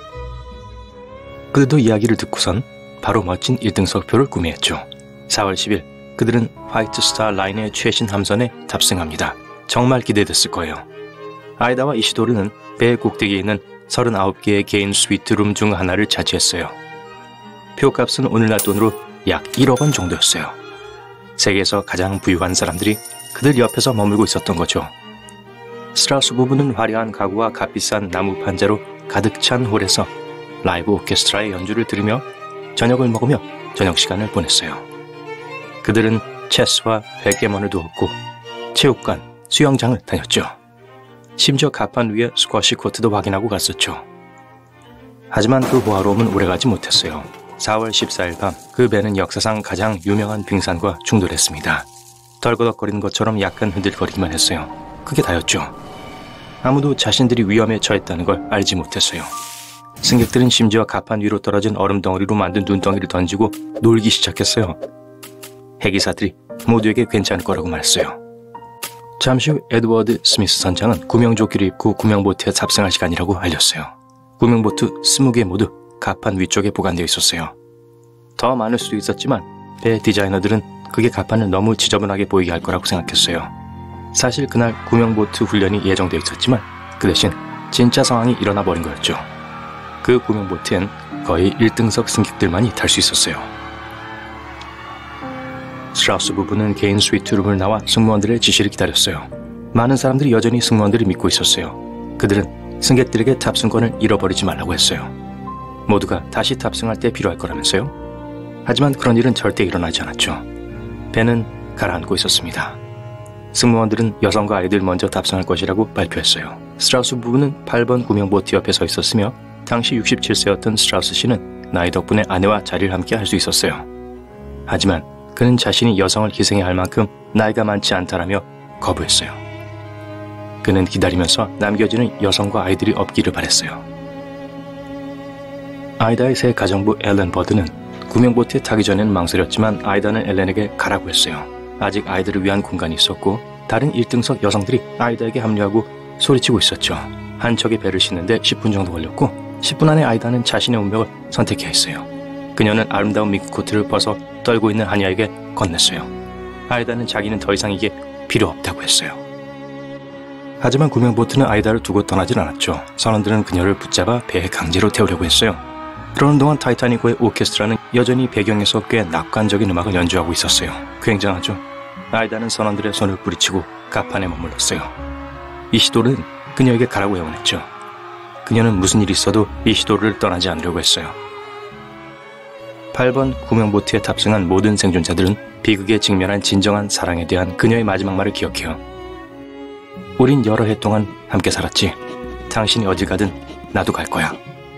그들도 이야기를 듣고선 바로 멋진 일 등석표를 구매했죠. 사월 십일 그들은 화이트 스타 라인의 최신 함선에 탑승합니다. 정말 기대됐을 거예요. 아이다와 이시도르는 배 꼭대기에 있는 서른아홉 개의 개인 스위트룸 중 하나를 차지했어요. 표값은 오늘날 돈으로 약 일억 원 정도였어요. 세계에서 가장 부유한 사람들이 그들 옆에서 머물고 있었던 거죠. 스트라우스 부부는 화려한 가구와 값비싼 나무 판자로 가득 찬 홀에서 라이브 오케스트라의 연주를 들으며 저녁을 먹으며 저녁 시간을 보냈어요. 그들은 체스와 백개먼을 두었고 체육관, 수영장을 다녔죠. 심지어 갑판 위에 스쿼시 코트도 확인하고 갔었죠. 하지만 그 호화로움은 오래가지 못했어요. 사월 십사일 밤 그 배는 역사상 가장 유명한 빙산과 충돌했습니다. 덜거덕거리는 것처럼 약간 흔들거리기만 했어요. 그게 다였죠. 아무도 자신들이 위험에 처했다는 걸 알지 못했어요. 승객들은 심지어 갑판 위로 떨어진 얼음 덩어리로 만든 눈덩이를 던지고 놀기 시작했어요. 해기사들이 모두에게 괜찮을 거라고 말했어요. 잠시 후 에드워드 스미스 선장은 구명조끼를 입고 구명보트에 탑승할 시간이라고 알렸어요. 구명보트 스무 개 모두 갑판 위쪽에 보관되어 있었어요. 더 많을 수도 있었지만 배 디자이너들은 그게 갑판을 너무 지저분하게 보이게 할 거라고 생각했어요. 사실 그날 구명보트 훈련이 예정되어 있었지만 그 대신 진짜 상황이 일어나 버린 거였죠. 그 구명보트엔 거의 일 등석 승객들만이 탈 수 있었어요. 스트라우스 부부는 개인 스위트룸을 나와 승무원들의 지시를 기다렸어요. 많은 사람들이 여전히 승무원들을 믿고 있었어요. 그들은 승객들에게 탑승권을 잃어버리지 말라고 했어요. 모두가 다시 탑승할 때 필요할 거라면서요. 하지만 그런 일은 절대 일어나지 않았죠. 배는 가라앉고 있었습니다. 승무원들은 여성과 아이들 먼저 탑승할 것이라고 발표했어요. 스트라우스 부부는 팔 번 구명보트 옆에 서 있었으며 당시 육십칠 세였던 스트라우스 씨는 나이 덕분에 아내와 자리를 함께 할 수 있었어요. 하지만 그는 자신이 여성을 희생해야 할 만큼 나이가 많지 않다라며 거부했어요. 그는 기다리면서 남겨지는 여성과 아이들이 없기를 바랬어요. 아이다의 새 가정부 앨런 버드는 구명보트에 타기 전에는 망설였지만 아이다는 앨런에게 가라고 했어요. 아직 아이들을 위한 공간이 있었고 다른 일 등석 여성들이 아이다에게 합류하고 소리치고 있었죠. 한 척의 배를 싣는데 십 분 정도 걸렸고 십 분 안에 아이다는 자신의 운명을 선택해야 했어요. 그녀는 아름다운 밍크코트를 벗어 떨고 있는 하니아에게 건넸어요. 아이다는 자기는 더 이상 이게 필요 없다고 했어요. 하지만 구명보트는 아이다를 두고 떠나질 않았죠. 선원들은 그녀를 붙잡아 배에 강제로 태우려고 했어요. 그러는 동안 타이타닉호의 오케스트라는 여전히 배경에서 꽤 낙관적인 음악을 연주하고 있었어요. 굉장하죠. 아이다는 선원들의 손을 뿌리치고 갑판에 머물렀어요. 이시도르는 그녀에게 가라고 애원했죠. 그녀는 무슨 일이 있어도 이시도르를 떠나지 않으려고 했어요. 팔 번 구명보트에 탑승한 모든 생존자들은 비극에 직면한 진정한 사랑에 대한 그녀의 마지막 말을 기억해요. 우린 여러 해 동안 함께 살았지. 당신이 어딜 가든 나도 갈 거야.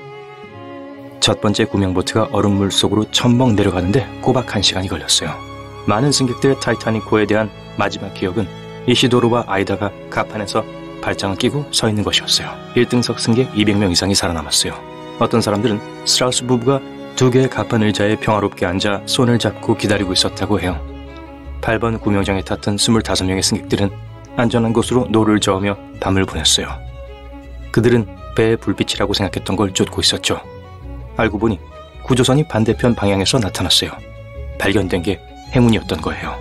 첫 번째 구명보트가 얼음물 속으로 첨벙 내려가는데 꼬박 한 시간이 걸렸어요. 많은 승객들의 타이타닉호에 대한 마지막 기억은 이시도르와 아이다가 갑판에서 발장을 끼고 서 있는 것이었어요. 일 등석 승객 이백 명 이상이 살아남았어요. 어떤 사람들은 스트라우스 부부가 두 개의 갑판 의자에 평화롭게 앉아 손을 잡고 기다리고 있었다고 해요. 팔 번 구명정에 탔던 스물다섯 명의 승객들은 안전한 곳으로 노를 저으며 밤을 보냈어요. 그들은 배의 불빛이라고 생각했던 걸 쫓고 있었죠. 알고 보니 구조선이 반대편 방향에서 나타났어요. 발견된 게 행운이었던 거예요.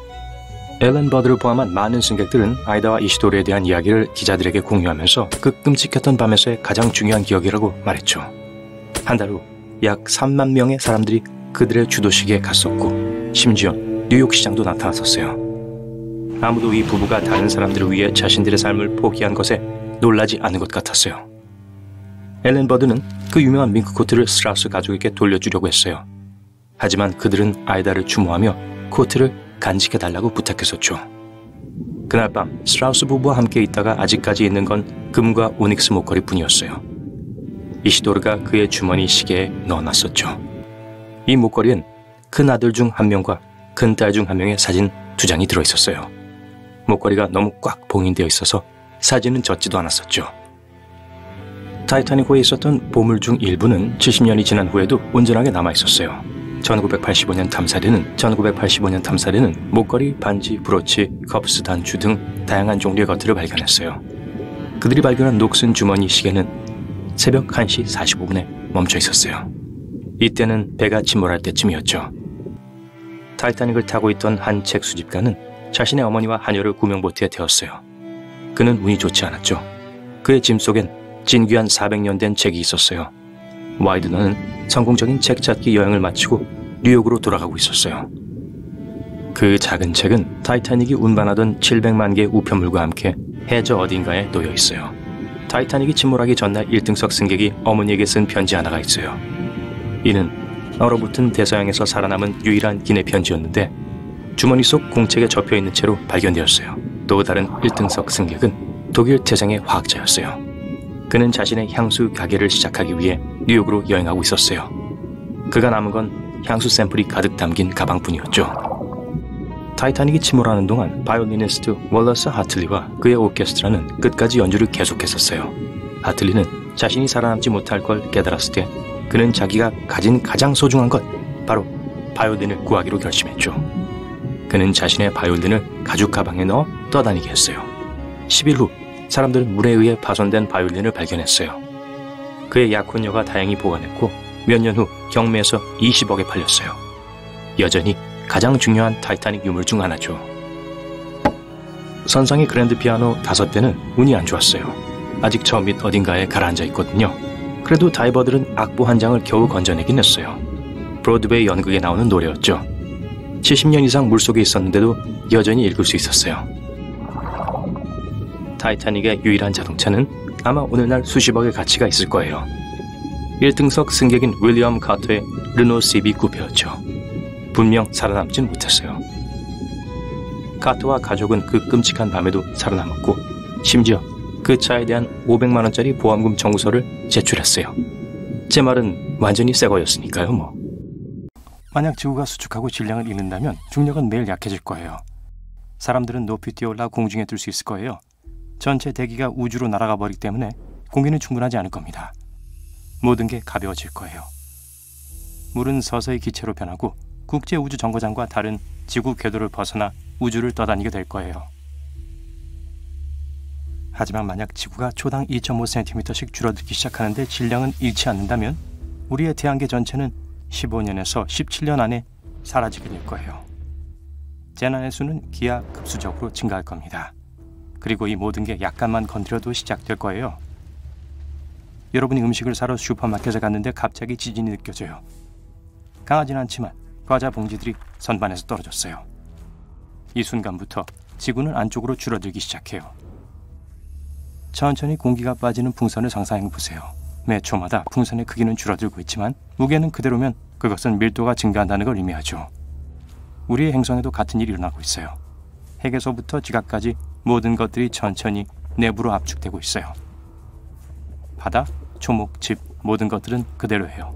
앨런 버드를 포함한 많은 승객들은 아이다와 이시도르에 대한 이야기를 기자들에게 공유하면서 그 끔찍했던 밤에서의 가장 중요한 기억이라고 말했죠. 한 달 후 약 삼만 명의 사람들이 그들의 주도식에 갔었고 심지어 뉴욕 시장도 나타났었어요. 아무도 이 부부가 다른 사람들을 위해 자신들의 삶을 포기한 것에 놀라지 않은 것 같았어요. 앨런 버드는 그 유명한 밍크코트를 스트라우스 가족에게 돌려주려고 했어요. 하지만 그들은 아이다를 추모하며 코트를 간직해달라고 부탁했었죠. 그날 밤 스트라우스 부부와 함께 있다가 아직까지 있는 건 금과 오닉스 목걸이 뿐이었어요. 이시도르가 그의 주머니 시계에 넣어놨었죠. 이 목걸이엔 큰 아들 중 한 명과 큰 딸 중 한 명의 사진 두 장이 들어있었어요. 목걸이가 너무 꽉 봉인되어 있어서 사진은 젖지도 않았었죠. 타이타닉호에 있었던 보물 중 일부는 칠십 년이 지난 후에도 온전하게 남아있었어요. 천구백팔십오 년 탐사대는 천구백팔십오 년 탐사대는 목걸이, 반지, 브로치, 컵스, 단추 등 다양한 종류의 것들을 발견했어요. 그들이 발견한 녹슨 주머니 시계는 새벽 한 시 사십오 분에 멈춰 있었어요. 이때는 배가 침몰할 때쯤이었죠. 타이타닉을 타고 있던 한 책 수집가는 자신의 어머니와 하녀를 구명보트에 태웠어요. 그는 운이 좋지 않았죠. 그의 짐 속엔 진귀한 사백 년 된 책이 있었어요. 와이드너는 성공적인 책 찾기 여행을 마치고 뉴욕으로 돌아가고 있었어요. 그 작은 책은 타이타닉이 운반하던 칠백만 개의 우편물과 함께 해저 어딘가에 놓여 있어요. 타이타닉이 침몰하기 전날 일 등석 승객이 어머니에게 쓴 편지 하나가 있어요. 이는 얼어붙은 대서양에서 살아남은 유일한 기내 편지였는데 주머니 속 공책에 접혀있는 채로 발견되었어요. 또 다른 일 등석 승객은 독일 태생의 화학자였어요. 그는 자신의 향수 가게를 시작하기 위해 뉴욕으로 여행하고 있었어요. 그가 남은 건 향수 샘플이 가득 담긴 가방뿐이었죠. 타이타닉이 침몰하는 동안 바이올리니스트 월러스 하틀리와 그의 오케스트라는 끝까지 연주를 계속했었어요. 하틀리는 자신이 살아남지 못할 걸 깨달았을 때 그는 자기가 가진 가장 소중한 것, 바로 바이올린을 구하기로 결심했죠. 그는 자신의 바이올린을 가죽 가방에 넣어 떠다니게 했어요. 십 일 후 사람들은 물에 의해 파손된 바이올린을 발견했어요. 그의 약혼녀가 다행히 보관했고 몇 년 후 경매에서 이십억에 팔렸어요. 여전히 가장 중요한 타이타닉 유물 중 하나죠. 선상의 그랜드 피아노 다섯 대는 운이 안 좋았어요. 아직 저 밑 어딘가에 가라앉아 있거든요. 그래도 다이버들은 악보 한 장을 겨우 건져내긴 했어요. 브로드웨이 연극에 나오는 노래였죠. 칠십 년 이상 물속에 있었는데도 여전히 읽을 수 있었어요. 타이타닉의 유일한 자동차는 아마 오늘날 수십억의 가치가 있을 거예요. 일 등석 승객인 윌리엄 카터의 르노 씨비 쿠페였죠. 분명 살아남진 못했어요. 카터와 가족은 그 끔찍한 밤에도 살아남았고 심지어 그 차에 대한 오백만 원짜리 보험금 청구서를 제출했어요. 제 말은 완전히 새 거였으니까요, 뭐. 만약 지구가 수축하고 질량을 잃는다면 중력은 매일 약해질 거예요. 사람들은 높이 뛰어올라 공중에 뜰 수 있을 거예요. 전체 대기가 우주로 날아가 버리기 때문에 공기는 충분하지 않을 겁니다. 모든 게 가벼워질 거예요. 물은 서서히 기체로 변하고 국제우주정거장과 다른 지구 궤도를 벗어나 우주를 떠다니게 될 거예요. 하지만 만약 지구가 초당 이 점 오 센티미터씩 줄어들기 시작하는데 질량은 잃지 않는다면 우리의 태양계 전체는 십오 년에서 십칠 년 안에 사라지게 될 거예요. 재난의 수는 기하급수적으로 증가할 겁니다. 그리고 이 모든 게 약간만 건드려도 시작될 거예요. 여러분이 음식을 사러 슈퍼마켓에 갔는데 갑자기 지진이 느껴져요. 강하진 않지만 과자 봉지들이 선반에서 떨어졌어요. 이 순간부터 지구는 안쪽으로 줄어들기 시작해요. 천천히 공기가 빠지는 풍선을 상상해 보세요. 매 초마다 풍선의 크기는 줄어들고 있지만 무게는 그대로면 그것은 밀도가 증가한다는 걸 의미하죠. 우리의 행성에도 같은 일이 일어나고 있어요. 핵에서부터 지각까지 모든 것들이 천천히 내부로 압축되고 있어요. 바다, 초목, 집 모든 것들은 그대로예요.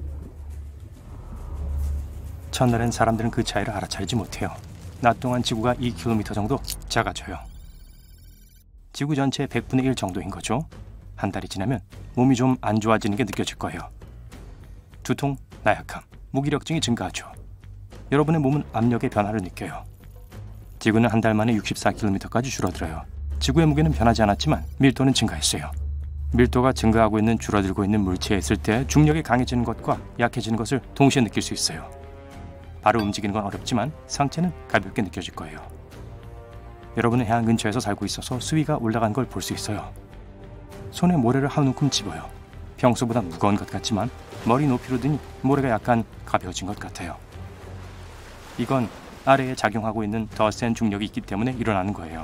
첫날엔 사람들은 그 차이를 알아차리지 못해요. 낮 동안 지구가 이 킬로미터 정도 작아져요. 지구 전체의 백분의 일 정도인 거죠. 한 달이 지나면 몸이 좀 안 좋아지는 게 느껴질 거예요. 두통, 나약함, 무기력증이 증가하죠. 여러분의 몸은 압력의 변화를 느껴요. 지구는 한 달 만에 육십사 킬로미터까지 줄어들어요. 지구의 무게는 변하지 않았지만 밀도는 증가했어요. 밀도가 증가하고 있는 줄어들고 있는 물체에 있을 때 중력이 강해지는 것과 약해지는 것을 동시에 느낄 수 있어요. 바로 움직이는 건 어렵지만 상체는 가볍게 느껴질 거예요. 여러분은 해안 근처에서 살고 있어서 수위가 올라간 걸 볼 수 있어요. 손에 모래를 한 움큼 집어요. 평소보다 무거운 것 같지만 머리 높이로 드니 모래가 약간 가벼워진 것 같아요. 이건 아래에 작용하고 있는 더 센 중력이 있기 때문에 일어나는 거예요.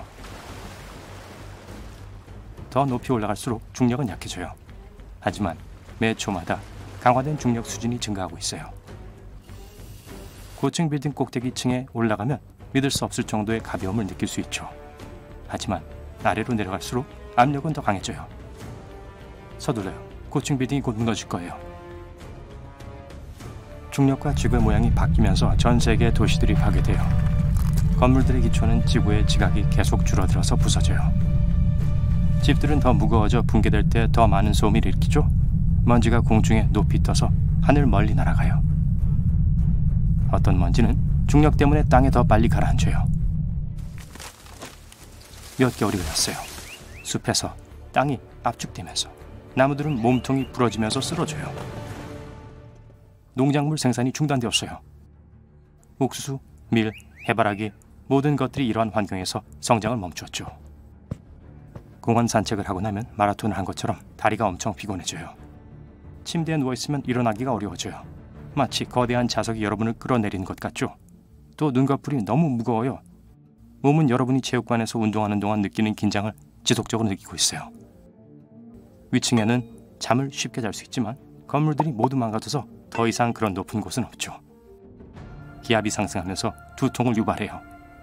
더 높이 올라갈수록 중력은 약해져요. 하지만 매 초마다 강화된 중력 수준이 증가하고 있어요. 고층 빌딩 꼭대기층에 올라가면 믿을 수 없을 정도의 가벼움을 느낄 수 있죠. 하지만 아래로 내려갈수록 압력은 더 강해져요. 서둘러요. 고층 빌딩이 곧 무너질 거예요. 중력과 지구의 모양이 바뀌면서 전 세계의 도시들이 파괴돼요. 건물들의 기초는 지구의 지각이 계속 줄어들어서 부서져요. 집들은 더 무거워져 붕괴될 때 더 많은 소음을 일으키죠. 먼지가 공중에 높이 떠서 하늘 멀리 날아가요. 어떤 먼지는 중력 때문에 땅에 더 빨리 가라앉아요. 몇 개월이 흘렀어요. 숲에서 땅이 압축되면서 나무들은 몸통이 부러지면서 쓰러져요. 농작물 생산이 중단되었어요. 옥수수, 밀, 해바라기 모든 것들이 이러한 환경에서 성장을 멈추었죠. 공원 산책을 하고 나면 마라톤을 한 것처럼 다리가 엄청 피곤해져요. 침대에 누워있으면 일어나기가 어려워져요. 마치 거대한 자석이 여러분을 끌어내리는 것 같죠. 또 눈꺼풀이 너무 무거워요. 몸은 여러분이 체육관에서 운동하는 동안 느끼는 긴장을 지속적으로 느끼고 있어요. 위층에는 잠을 쉽게 잘 수 있지만 건물들이 모두 망가져서 더 이상 그런 높은 곳은 없죠. 기압이 상승하면서 두통을 유발해요.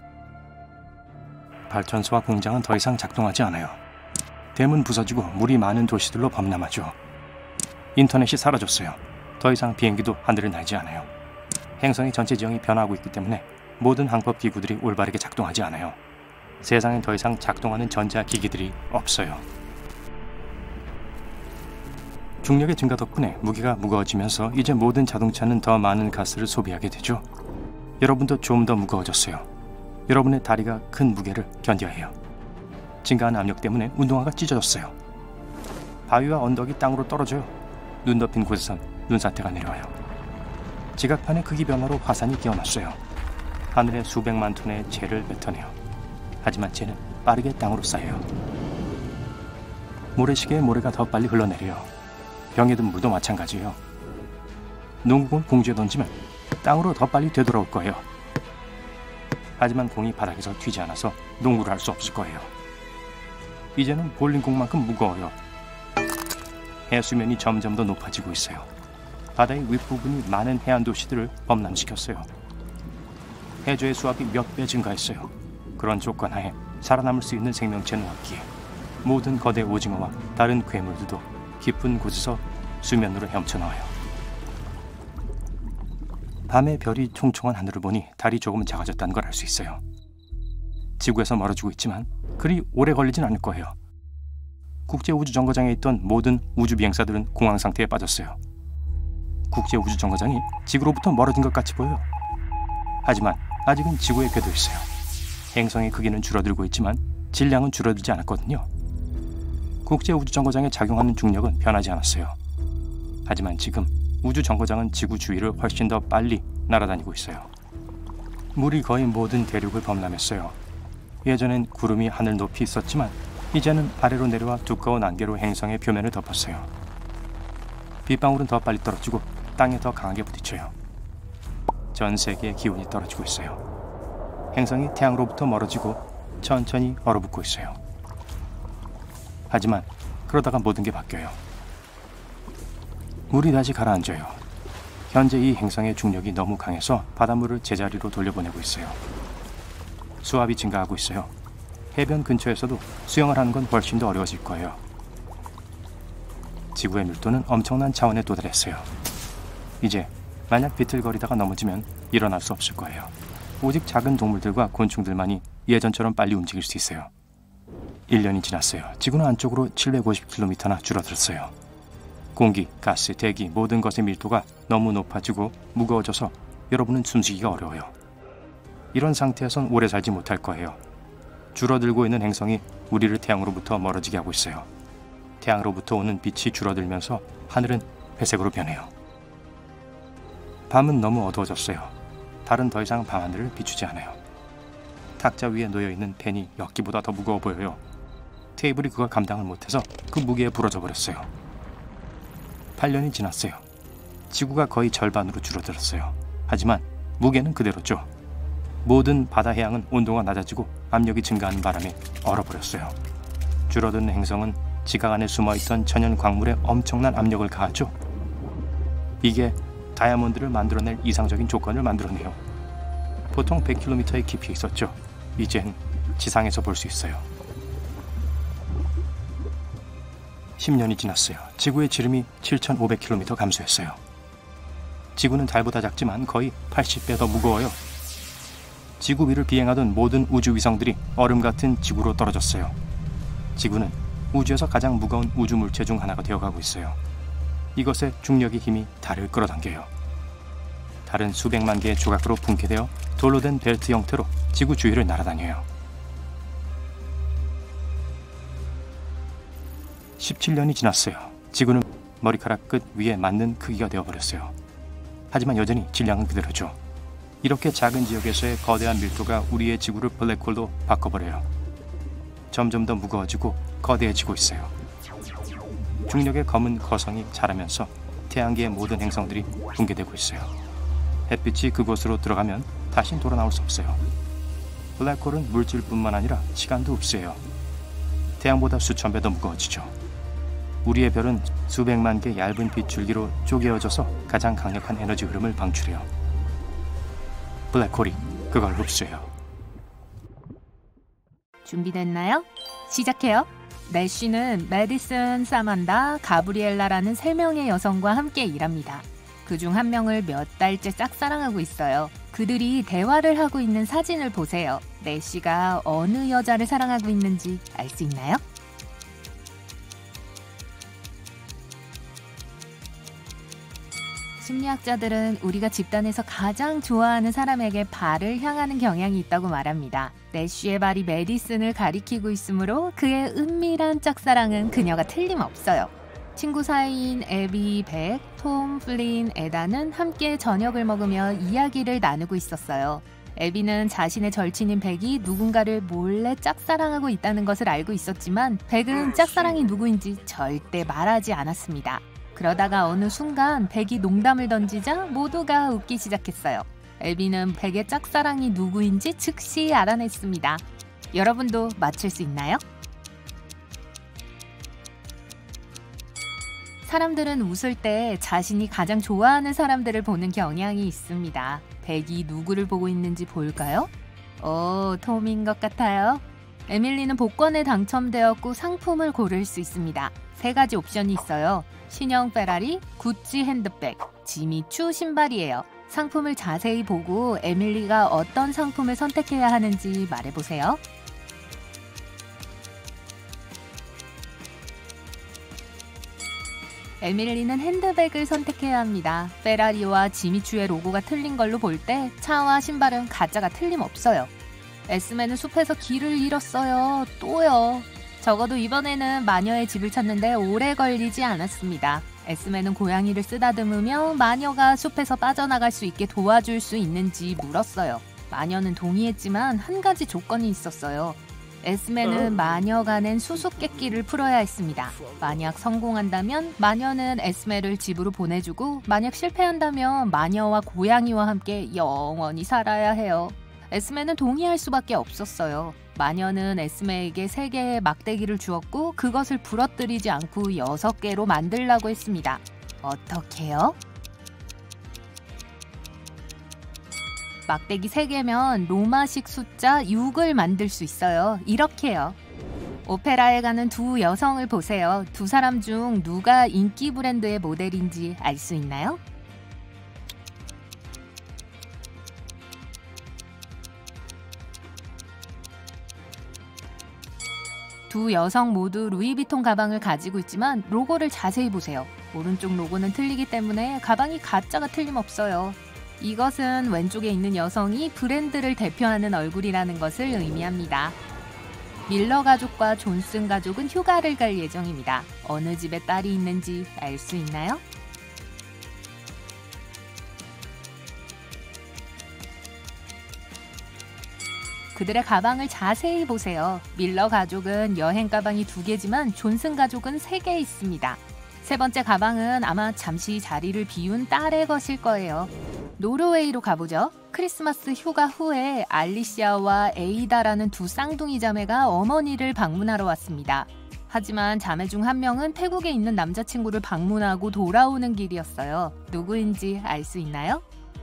발전소와 공장은 더 이상 작동하지 않아요. 댐은 부서지고 물이 많은 도시들로 범람하죠. 인터넷이 사라졌어요. 더 이상 비행기도 하늘을 날지 않아요. 행성의 전체 지형이 변화하고 있기 때문에 모든 항법 기구들이 올바르게 작동하지 않아요. 세상엔 더 이상 작동하는 전자기기들이 없어요. 중력의 증가 덕분에 무게가 무거워지면서 이제 모든 자동차는 더 많은 가스를 소비하게 되죠. 여러분도 좀 더 무거워졌어요. 여러분의 다리가 큰 무게를 견뎌야 해요. 증가한 압력 때문에 운동화가 찢어졌어요. 바위와 언덕이 땅으로 떨어져요. 눈 덮인 곳에선 눈사태가 내려와요. 지각판의 크기 변화로 화산이 깨어났어요. 하늘에 수백만 톤의 재를 뱉어내요. 하지만 재는 빠르게 땅으로 쌓여요. 모래시계의 모래가 더 빨리 흘러내려요. 병에 든 물도 마찬가지예요. 농구공을 공중에 던지면 땅으로 더 빨리 되돌아올 거예요. 하지만 공이 바닥에서 튀지 않아서 농구를 할 수 없을 거예요. 이제는 볼링공만큼 무거워요. 해수면이 점점 더 높아지고 있어요. 바다의 윗부분이 많은 해안 도시들을 범람시켰어요. 해저의 수압이 몇 배 증가했어요. 그런 조건 하에 살아남을 수 있는 생명체는 없기에 모든 거대 오징어와 다른 괴물들도 깊은 곳에서 수면으로 헤엄쳐나와요. 밤에 별이 총총한 하늘을 보니 달이 조금은 작아졌다는 걸 알 수 있어요. 지구에서 멀어지고 있지만 그리 오래 걸리진 않을 거예요. 국제우주정거장에 있던 모든 우주 비행사들은 공황 상태에 빠졌어요. 국제우주정거장이 지구로부터 멀어진 것 같이 보여요. 하지만 아직은 지구에 궤도 있어요. 행성의 크기는 줄어들고 있지만 질량은 줄어들지 않았거든요. 국제우주정거장에 작용하는 중력은 변하지 않았어요. 하지만 지금 우주정거장은 지구 주위를 훨씬 더 빨리 날아다니고 있어요. 물이 거의 모든 대륙을 범람했어요. 예전엔 구름이 하늘 높이 있었지만 이제는 아래로 내려와 두꺼운 안개로 행성의 표면을 덮었어요. 빗방울은 더 빨리 떨어지고 땅에 더 강하게 부딪혀요. 전 세계의 기온이 떨어지고 있어요. 행성이 태양으로부터 멀어지고 천천히 얼어붙고 있어요. 하지만 그러다가 모든 게 바뀌어요. 물이 다시 가라앉아요. 현재 이 행성의 중력이 너무 강해서 바닷물을 제자리로 돌려보내고 있어요. 수압이 증가하고 있어요. 해변 근처에서도 수영을 하는 건 훨씬 더 어려워질 거예요. 지구의 밀도는 엄청난 차원에 도달했어요. 이제 만약 비틀거리다가 넘어지면 일어날 수 없을 거예요. 오직 작은 동물들과 곤충들만이 예전처럼 빨리 움직일 수 있어요. 일 년이 지났어요. 지구는 안쪽으로 칠백오십 킬로미터나 줄어들었어요. 공기, 가스, 대기 모든 것의 밀도가 너무 높아지고 무거워져서 여러분은 숨쉬기가 어려워요. 이런 상태에선 오래 살지 못할 거예요. 줄어들고 있는 행성이 우리를 태양으로부터 멀어지게 하고 있어요. 태양으로부터 오는 빛이 줄어들면서 하늘은 회색으로 변해요. 밤은 너무 어두워졌어요. 달은 더 이상 밤하늘을 비추지 않아요. 탁자 위에 놓여있는 펜이 엿기보다 더 무거워 보여요. 테이블이 그걸 감당을 못해서 그 무게에 부러져 버렸어요. 팔 년이 지났어요. 지구가 거의 절반으로 줄어들었어요. 하지만 무게는 그대로죠. 모든 바다 해양은 온도가 낮아지고 압력이 증가하는 바람에 얼어버렸어요. 줄어드는 행성은 지각 안에 숨어있던 천연 광물에 엄청난 압력을 가하죠. 이게 다이아몬드를 만들어낼 이상적인 조건을 만들어내요. 보통 백 킬로미터의 깊이에 있었죠. 이젠 지상에서 볼 수 있어요. 십 년이 지났어요. 지구의 지름이 칠천오백 킬로미터 감소했어요. 지구는 달보다 작지만 거의 팔십 배 더 무거워요. 지구 위를 비행하던 모든 우주 위성들이 얼음 같은 지구로 떨어졌어요. 지구는 우주에서 가장 무거운 우주 물체 중 하나가 되어가고 있어요. 이것의 중력의 힘이 달을 끌어당겨요. 달은 수백만 개의 조각으로 분解되어 돌로 된 벨트 형태로 지구 주위를 날아다녀요. 십칠 년이 지났어요. 지구는 머리카락 끝 위에 맞는 크기가 되어버렸어요. 하지만 여전히 질량은 그대로죠. 이렇게 작은 지역에서의 거대한 밀도가 우리의 지구를 블랙홀로 바꿔버려요. 점점 더 무거워지고 거대해지고 있어요. 중력의 검은 거성이 자라면서 태양계의 모든 행성들이 붕괴되고 있어요. 햇빛이 그곳으로 들어가면 다시 돌아나올 수 없어요. 블랙홀은 물질뿐만 아니라 시간도 흡수해요. 태양보다 수천 배 더 무거워지죠. 우리의 별은 수백만 개 얇은 빛 줄기로 쪼개어져서 가장 강력한 에너지 흐름을 방출해요. 블랙홀이 그걸 흡수해요. 준비됐나요? 시작해요. 내쉬는 메디슨, 사만다, 가브리엘라라는 세 명의 여성과 함께 일합니다. 그중 한 명을 몇 달째 짝사랑하고 있어요. 그들이 대화를 하고 있는 사진을 보세요. 내쉬가 어느 여자를 사랑하고 있는지 알 수 있나요? 심리학자들은 우리가 집단에서 가장 좋아하는 사람에게 발을 향하는 경향이 있다고 말합니다. 내쉬의 발이 메디슨을 가리키고 있으므로 그의 은밀한 짝사랑은 그녀가 틀림없어요. 친구 사이인 에비, 백, 톰, 플린, 에다는 함께 저녁을 먹으며 이야기를 나누고 있었어요. 에비는 자신의 절친인 백이 누군가를 몰래 짝사랑하고 있다는 것을 알고 있었지만 백은 짝사랑이 누구인지 절대 말하지 않았습니다. 그러다가 어느 순간 백이 농담을 던지자 모두가 웃기 시작했어요. 에비는 백의 짝사랑이 누구인지 즉시 알아냈습니다. 여러분도 맞출 수 있나요? 사람들은 웃을 때 자신이 가장 좋아하는 사람들을 보는 경향이 있습니다. 백이 누구를 보고 있는지 볼까요? 오, 톰인 것 같아요. 에밀리는 복권에 당첨되었고 상품을 고를 수 있습니다. 세 가지 옵션이 있어요. 신형 페라리, 구찌 핸드백, 지미추 신발이에요. 상품을 자세히 보고 에밀리가 어떤 상품을 선택해야 하는지 말해보세요. 에밀리는 핸드백을 선택해야 합니다. 페라리와 지미추의 로고가 틀린 걸로 볼 때 차와 신발은 가짜가 틀림없어요. 에스맨은 숲에서 길을 잃었어요. 또요. 적어도 이번에는 마녀의 집을 찾는데 오래 걸리지 않았습니다. 에스맨은 고양이를 쓰다듬으며 마녀가 숲에서 빠져나갈 수 있게 도와줄 수 있는지 물었어요. 마녀는 동의했지만 한 가지 조건이 있었어요. 에스맨은 마녀가 낸 수수께끼를 풀어야 했습니다. 만약 성공한다면 마녀는 에스맨을 집으로 보내주고 만약 실패한다면 마녀와 고양이와 함께 영원히 살아야 해요. 에스맨은 동의할 수밖에 없었어요. 마녀는 에스맨에게 세 개의 막대기를 주었고 그것을 부러뜨리지 않고 여섯 개로 만들라고 했습니다. 어떻게요? 막대기 세 개면 로마식 숫자 육을 만들 수 있어요. 이렇게요. 오페라에 가는 두 여성을 보세요. 두 사람 중 누가 인기 브랜드의 모델인지 알 수 있나요? 두 여성 모두 루이비통 가방을 가지고 있지만 로고를 자세히 보세요. 오른쪽 로고는 틀리기 때문에 가방이 가짜가 틀림없어요. 이것은 왼쪽에 있는 여성이 브랜드를 대표하는 얼굴이라는 것을 의미합니다. 밀러 가족과 존슨 가족은 휴가를 갈 예정입니다. 어느 집에 딸이 있는지 알 수 있나요? 그들의 가방을 자세히 보세요. 밀러 가족은 여행 가방이 두 개지만 존슨 가족은 세 개 있습니다. 세 번째 가방은 아마 잠시 자리를 비운 딸의 것일 거예요. 노르웨이로 가보죠. 크리스마스 휴가 후에 알리시아와 에이다라는 두 쌍둥이 자매가 어머니를 방문하러 왔습니다. 하지만 자매 중 한 명은 태국에 있는 남자친구를 방문하고 돌아오는 길이었어요. 누구인지 알 수 있나요?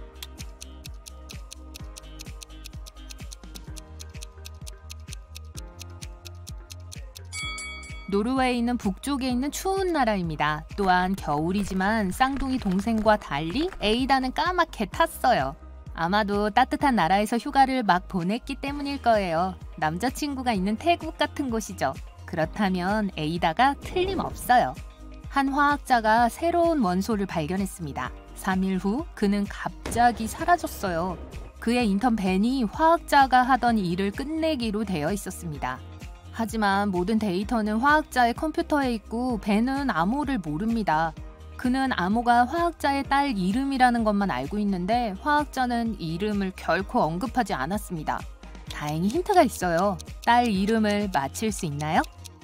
노르웨이는 북쪽에 있는 추운 나라입니다. 또한 겨울이지만 쌍둥이 동생과 달리 에이다는 까맣게 탔어요. 아마도 따뜻한 나라에서 휴가를 막 보냈기 때문일 거예요. 남자친구가 있는 태국 같은 곳이죠. 그렇다면 에이다가 틀림없어요. 한 화학자가 새로운 원소를 발견했습니다. 삼 일 후 그는 갑자기 사라졌어요. 그의 인턴 벤이 화학자가 하던 일을 끝내기로 되어 있었습니다. 하지만 모든 데이터는 화학자의 컴퓨터에 있고 벤은 암호를 모릅니다. 그는 암호가 화학자의 딸 이름이라는 것만 알고 있는데 화학자는 이름을 결코 언급하지 않았습니다. 다행히 힌트가 있어요. 딸 이름을 맞힐 수 있나요?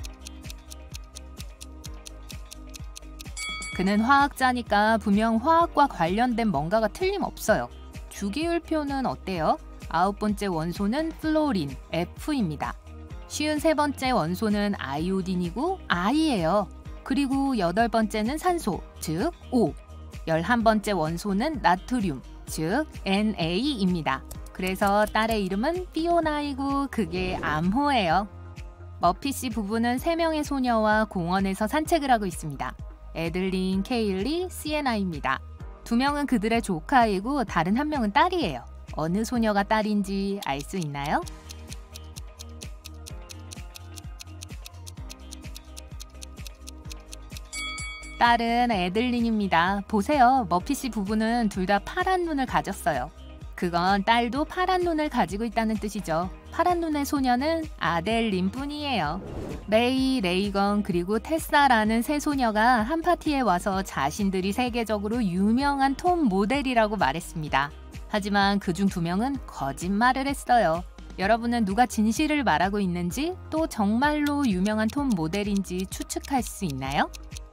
그는 화학자니까 분명 화학과 관련된 뭔가가 틀림없어요. 주기율표는 어때요? 아홉 번째 원소는 플로린, F입니다. 쉬운 세 번째 원소는 아이오딘이고 I예요. 그리고 여덟 번째는 산소, 즉 O. 열한 번째 원소는 나트륨, 즉 엔에이입니다. 그래서 딸의 이름은 피오나이고 그게 암호예요. 머피 씨 부부는 세 명의 소녀와 공원에서 산책을 하고 있습니다. 에들린, 케일리, 시에나입니다. 두 명은 그들의 조카이고 다른 한 명은 딸이에요. 어느 소녀가 딸인지 알 수 있나요? 딸은 에들린입니다. 보세요. 머피 씨 부부는 둘 다 파란 눈을 가졌어요. 그건 딸도 파란 눈을 가지고 있다는 뜻이죠. 파란 눈의 소녀는 아델린 뿐이에요. 레이, 레이건 그리고 테사라는 세 소녀가 한 파티에 와서 자신들이 세계적으로 유명한 톰 모델이라고 말했습니다. 하지만 그중 두 명은 거짓말을 했어요. 여러분은 누가 진실을 말하고 있는지 또 정말로 유명한 톰 모델인지 추측할 수 있나요?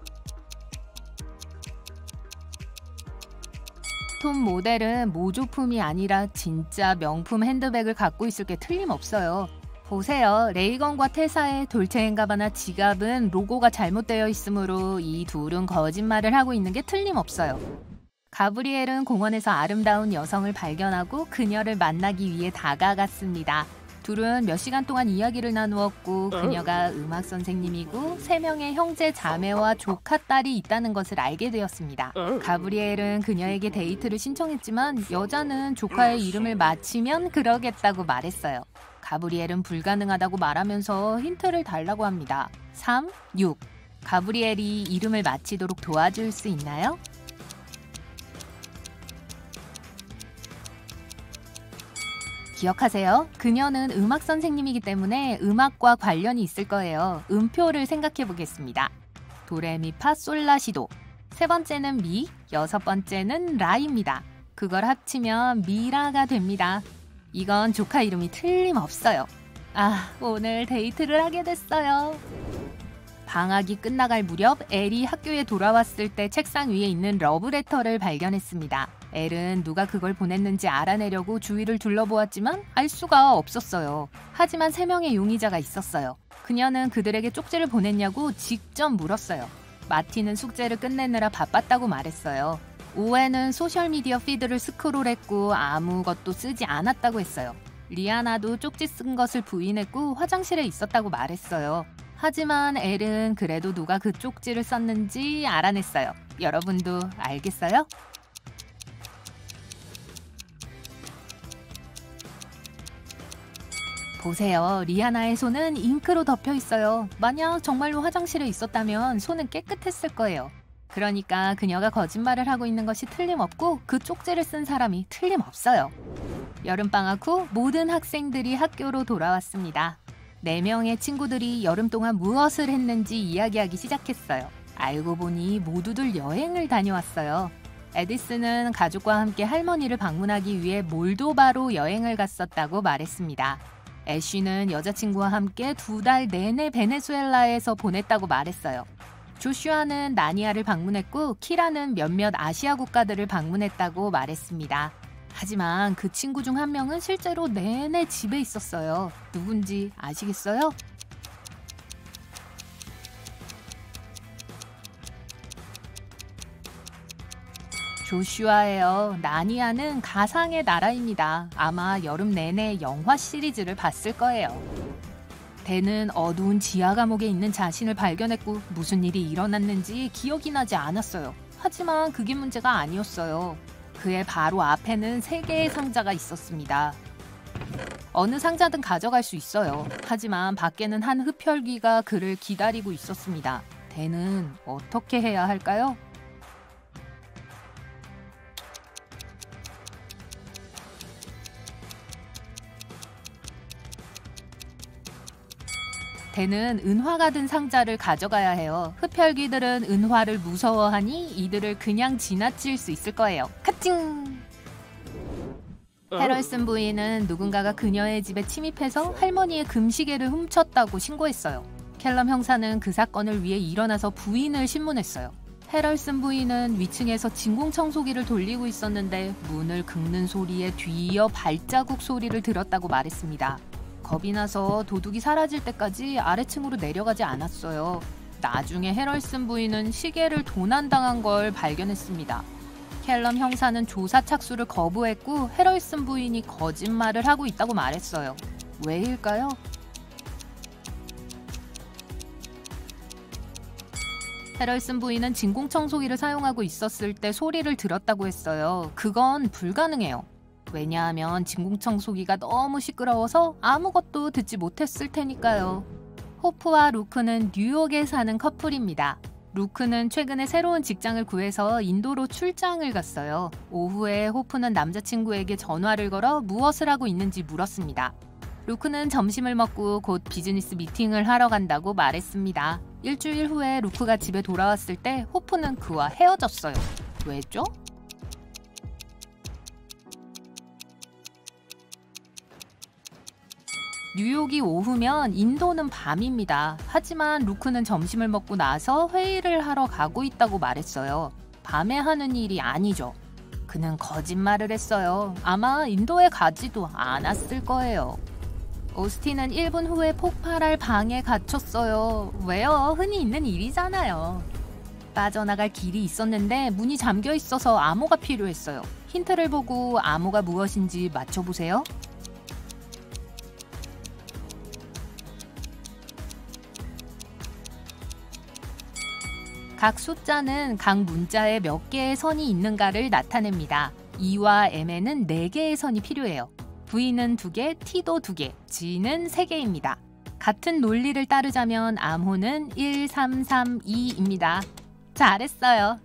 톰 모델은 모조품이 아니라 진짜 명품 핸드백을 갖고 있을 게 틀림없어요. 보세요. 레이건과 테사의 돌체앤가바나 지갑은 로고가 잘못되어 있으므로 이 둘은 거짓말을 하고 있는 게 틀림없어요. 가브리엘은 공원에서 아름다운 여성을 발견하고 그녀를 만나기 위해 다가갔습니다. 둘은 몇 시간 동안 이야기를 나누었고 그녀가 음악 선생님이고 세 명의 형제 자매와 조카 딸이 있다는 것을 알게 되었습니다. 가브리엘은 그녀에게 데이트를 신청했지만 여자는 조카의 이름을 맞히면 그러겠다고 말했어요. 가브리엘은 불가능하다고 말하면서 힌트를 달라고 합니다. 삼, 육. 가브리엘이 이름을 맞히도록 도와줄 수 있나요? 기억하세요. 그녀는 음악 선생님이기 때문에 음악과 관련이 있을 거예요. 음표를 생각해 보겠습니다. 도레미파솔라시도. 세 번째는 미, 여섯 번째는 라입니다. 그걸 합치면 미라가 됩니다. 이건 조카 이름이 틀림없어요. 아, 오늘 데이트를 하게 됐어요. 방학이 끝나갈 무렵 엘이 학교에 돌아왔을 때 책상 위에 있는 러브레터를 발견했습니다. 엘은 누가 그걸 보냈는지 알아내려고 주위를 둘러보았지만 알 수가 없었어요. 하지만 세 명의 용의자가 있었어요. 그녀는 그들에게 쪽지를 보냈냐고 직접 물었어요. 마티는 숙제를 끝내느라 바빴다고 말했어요. 오웬은 소셜미디어 피드를 스크롤했고 아무것도 쓰지 않았다고 했어요. 리아나도 쪽지 쓴 것을 부인했고 화장실에 있었다고 말했어요. 하지만 엘은 그래도 누가 그 쪽지를 썼는지 알아냈어요. 여러분도 알겠어요? 보세요. 리아나의 손은 잉크로 덮여 있어요. 만약 정말로 화장실에 있었다면 손은 깨끗했을 거예요. 그러니까 그녀가 거짓말을 하고 있는 것이 틀림없고 그 쪽지를 쓴 사람이 틀림없어요. 여름방학 후 모든 학생들이 학교로 돌아왔습니다. 네 명의 친구들이 여름 동안 무엇을 했는지 이야기하기 시작했어요. 알고 보니 모두들 여행을 다녀왔어요. 에디슨은 가족과 함께 할머니를 방문하기 위해 몰도바로 여행을 갔었다고 말했습니다. 애쉬는 여자친구와 함께 두 달 내내 베네수엘라에서 보냈다고 말했어요. 조슈아는 나니아를 방문했고 키라는 몇몇 아시아 국가들을 방문했다고 말했습니다. 하지만 그 친구 중 한 명은 실제로 내내 집에 있었어요. 누군지 아시겠어요? 조슈아예요. 나니아는 가상의 나라입니다. 아마 여름 내내 영화 시리즈를 봤을 거예요. 댄은 어두운 지하 감옥에 있는 자신을 발견했고 무슨 일이 일어났는지 기억이 나지 않았어요. 하지만 그게 문제가 아니었어요. 그의 바로 앞에는 세 개의 상자가 있었습니다. 어느 상자든 가져갈 수 있어요. 하지만 밖에는 한 흡혈귀가 그를 기다리고 있었습니다. 댄은 어떻게 해야 할까요? 댄은 은화가 든 상자를 가져가야 해요. 흡혈귀들은 은화를 무서워하니 이들을 그냥 지나칠 수 있을 거예요. 카칭! 헤럴슨 부인은 누군가가 그녀의 집에 침입해서 할머니의 금시계를 훔쳤다고 신고했어요. 켈럼 형사는 그 사건을 위해 일어나서 부인을 신문했어요. 헤럴슨 부인은 위층에서 진공청소기를 돌리고 있었는데 문을 긁는 소리에 뒤이어 발자국 소리를 들었다고 말했습니다. 겁이 나서 도둑이 사라질 때까지 아래층으로 내려가지 않았어요. 나중에 헤럴슨 부인은 시계를 도난당한 걸 발견했습니다. 켈럼 형사는 조사 착수를 거부했고 헤럴슨 부인이 거짓말을 하고 있다고 말했어요. 왜일까요? 헤럴슨 부인은 진공청소기를 사용하고 있었을 때 소리를 들었다고 했어요. 그건 불가능해요. 왜냐하면 진공청소기가 너무 시끄러워서 아무것도 듣지 못했을 테니까요. 호프와 루크는 뉴욕에 사는 커플입니다. 루크는 최근에 새로운 직장을 구해서 인도로 출장을 갔어요. 오후에 호프는 남자친구에게 전화를 걸어 무엇을 하고 있는지 물었습니다. 루크는 점심을 먹고 곧 비즈니스 미팅을 하러 간다고 말했습니다. 일주일 후에 루크가 집에 돌아왔을 때 호프는 그와 헤어졌어요. 왜죠? 뉴욕이 오후면 인도는 밤입니다. 하지만 루크는 점심을 먹고 나서 회의를 하러 가고 있다고 말했어요. 밤에 하는 일이 아니죠. 그는 거짓말을 했어요. 아마 인도에 가지도 않았을 거예요. 오스틴은 일 분 후에 폭발할 방에 갇혔어요. 왜요? 흔히 있는 일이잖아요. 빠져나갈 길이 있었는데 문이 잠겨 있어서 암호가 필요했어요. 힌트를 보고 암호가 무엇인지 맞춰보세요. 각 숫자는 각 문자에 몇 개의 선이 있는가를 나타냅니다. E와 M에는 네 개의 선이 필요해요. V는 두 개, T도 두 개, G는 세 개입니다. 같은 논리를 따르자면 암호는 일, 삼, 삼, 이입니다. 잘했어요.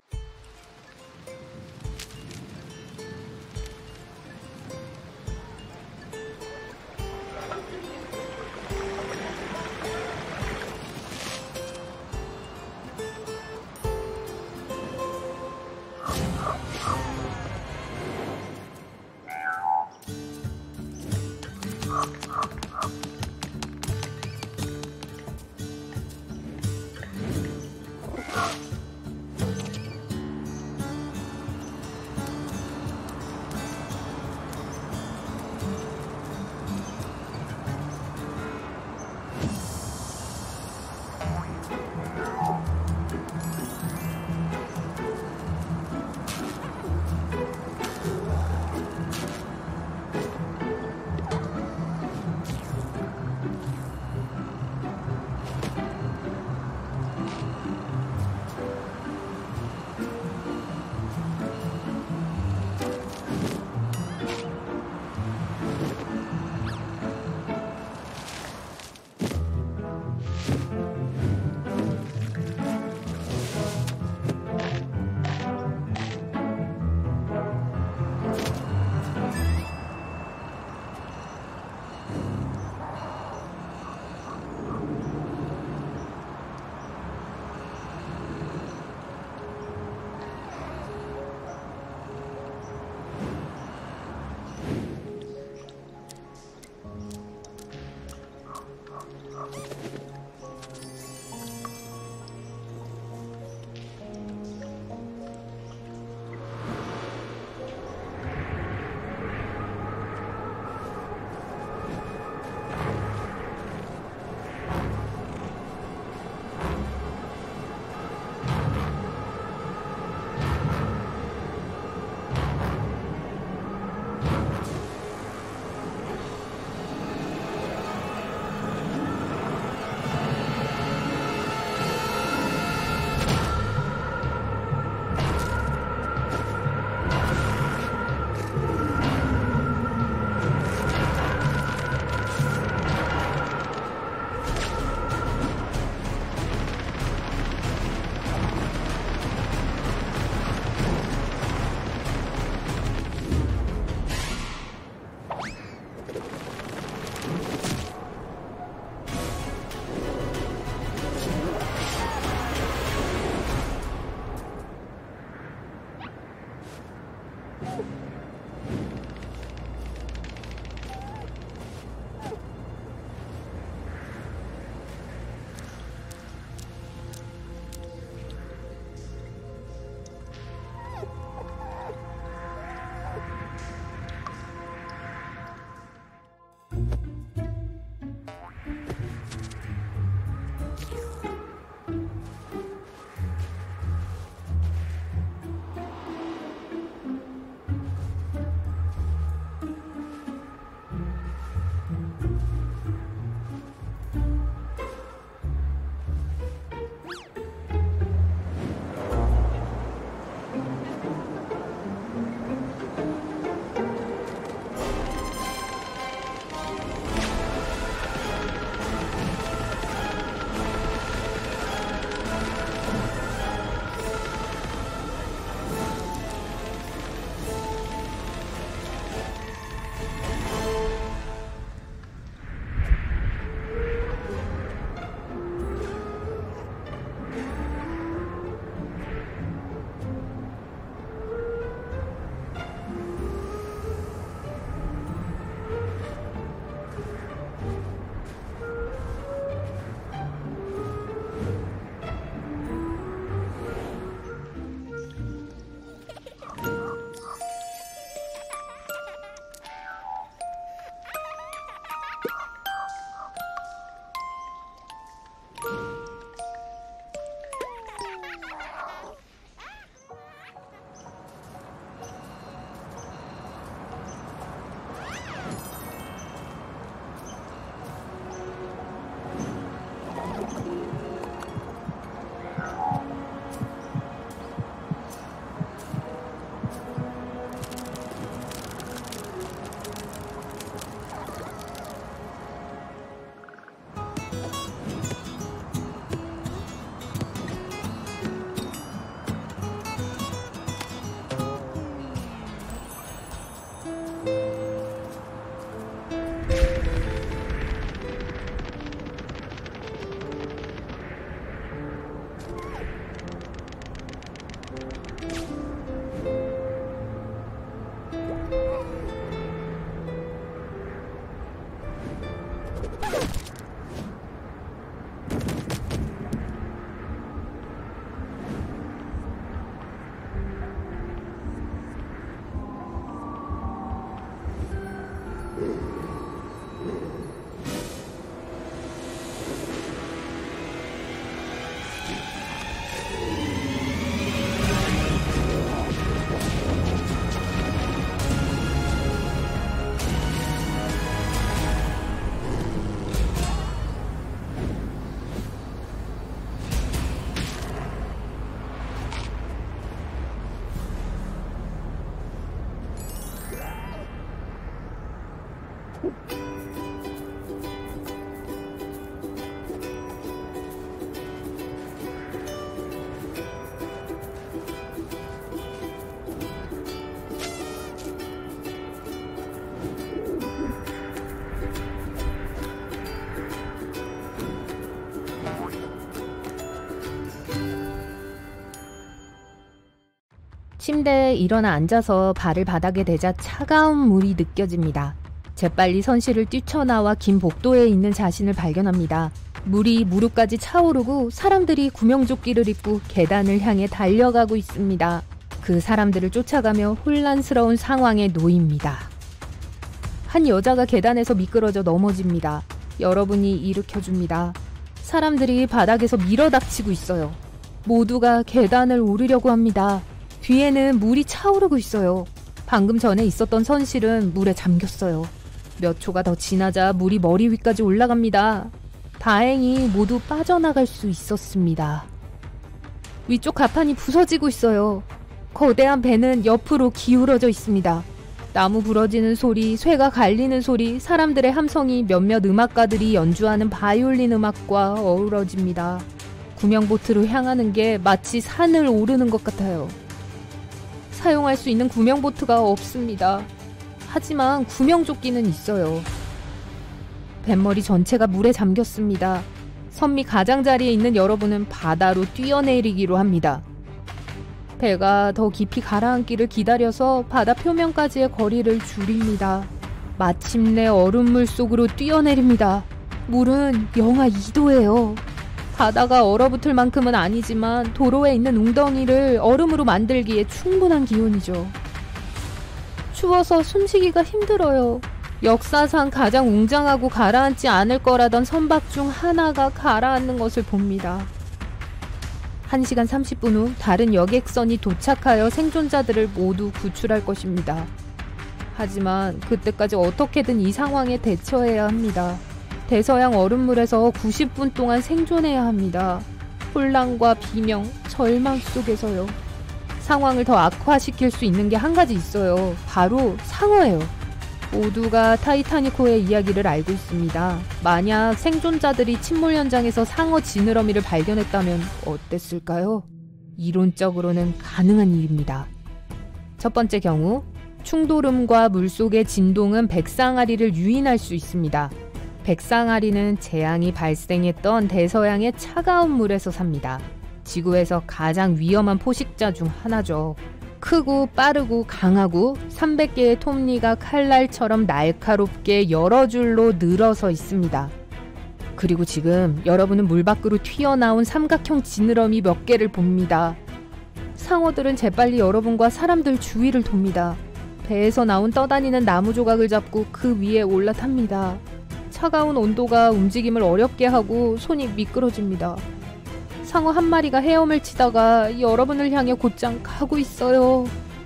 침대에 일어나 앉아서 발을 바닥에 대자 차가운 물이 느껴집니다. 재빨리 선실을 뛰쳐나와 긴 복도에 있는 자신을 발견합니다. 물이 무릎까지 차오르고 사람들이 구명조끼를 입고 계단을 향해 달려가고 있습니다. 그 사람들을 쫓아가며 혼란스러운 상황에 놓입니다. 한 여자가 계단에서 미끄러져 넘어집니다. 여러분이 일으켜줍니다. 사람들이 바닥에서 밀어닥치고 있어요. 모두가 계단을 오르려고 합니다. 뒤에는 물이 차오르고 있어요. 방금 전에 있었던 선실은 물에 잠겼어요. 몇 초가 더 지나자 물이 머리 위까지 올라갑니다. 다행히 모두 빠져나갈 수 있었습니다. 위쪽 가판이 부서지고 있어요. 거대한 배는 옆으로 기울어져 있습니다. 나무 부러지는 소리, 쇠가 갈리는 소리, 사람들의 함성이 몇몇 음악가들이 연주하는 바이올린 음악과 어우러집니다. 구명보트로 향하는 게 마치 산을 오르는 것 같아요. 사용할 수 있는 구명보트가 없습니다. 하지만 구명조끼는 있어요. 뱃머리 전체가 물에 잠겼습니다. 선미 가장자리에 있는 여러분은 바다로 뛰어내리기로 합니다. 배가 더 깊이 가라앉기를 기다려서 바다 표면까지의 거리를 줄입니다. 마침내 얼음물 속으로 뛰어내립니다. 물은 영하 이 도예요. 바다가 얼어붙을 만큼은 아니지만 도로에 있는 웅덩이를 얼음으로 만들기에 충분한 기온이죠. 추워서 숨쉬기가 힘들어요. 역사상 가장 웅장하고 가라앉지 않을 거라던 선박 중 하나가 가라앉는 것을 봅니다. 한 시간 삼십 분 후 다른 여객선이 도착하여 생존자들을 모두 구출할 것입니다. 하지만 그때까지 어떻게든 이 상황에 대처해야 합니다. 대서양 얼음물에서 구십 분 동안 생존해야 합니다. 혼란과 비명, 절망 속에서요. 상황을 더 악화시킬 수 있는 게 한 가지 있어요. 바로 상어예요. 모두가 타이타닉호의 이야기를 알고 있습니다. 만약 생존자들이 침몰 현장에서 상어 지느러미를 발견했다면 어땠을까요? 이론적으로는 가능한 일입니다. 첫 번째 경우, 충돌음과 물속의 진동은 백상아리를 유인할 수 있습니다. 백상아리는 재앙이 발생했던 대서양의 차가운 물에서 삽니다. 지구에서 가장 위험한 포식자 중 하나죠. 크고 빠르고 강하고 삼백 개의 톱니가 칼날처럼 날카롭게 여러 줄로 늘어서 있습니다. 그리고 지금 여러분은 물 밖으로 튀어나온 삼각형 지느러미 몇 개를 봅니다. 상어들은 재빨리 여러분과 사람들 주위를 돕니다. 배에서 나온 떠다니는 나무 조각을 잡고 그 위에 올라탑니다. 차가운 온도가 움직임을 어렵게 하고 손이 미끄러집니다. 상어 한 마리가 헤엄을 치다가 여러분을 향해 곧장 가고 있어요.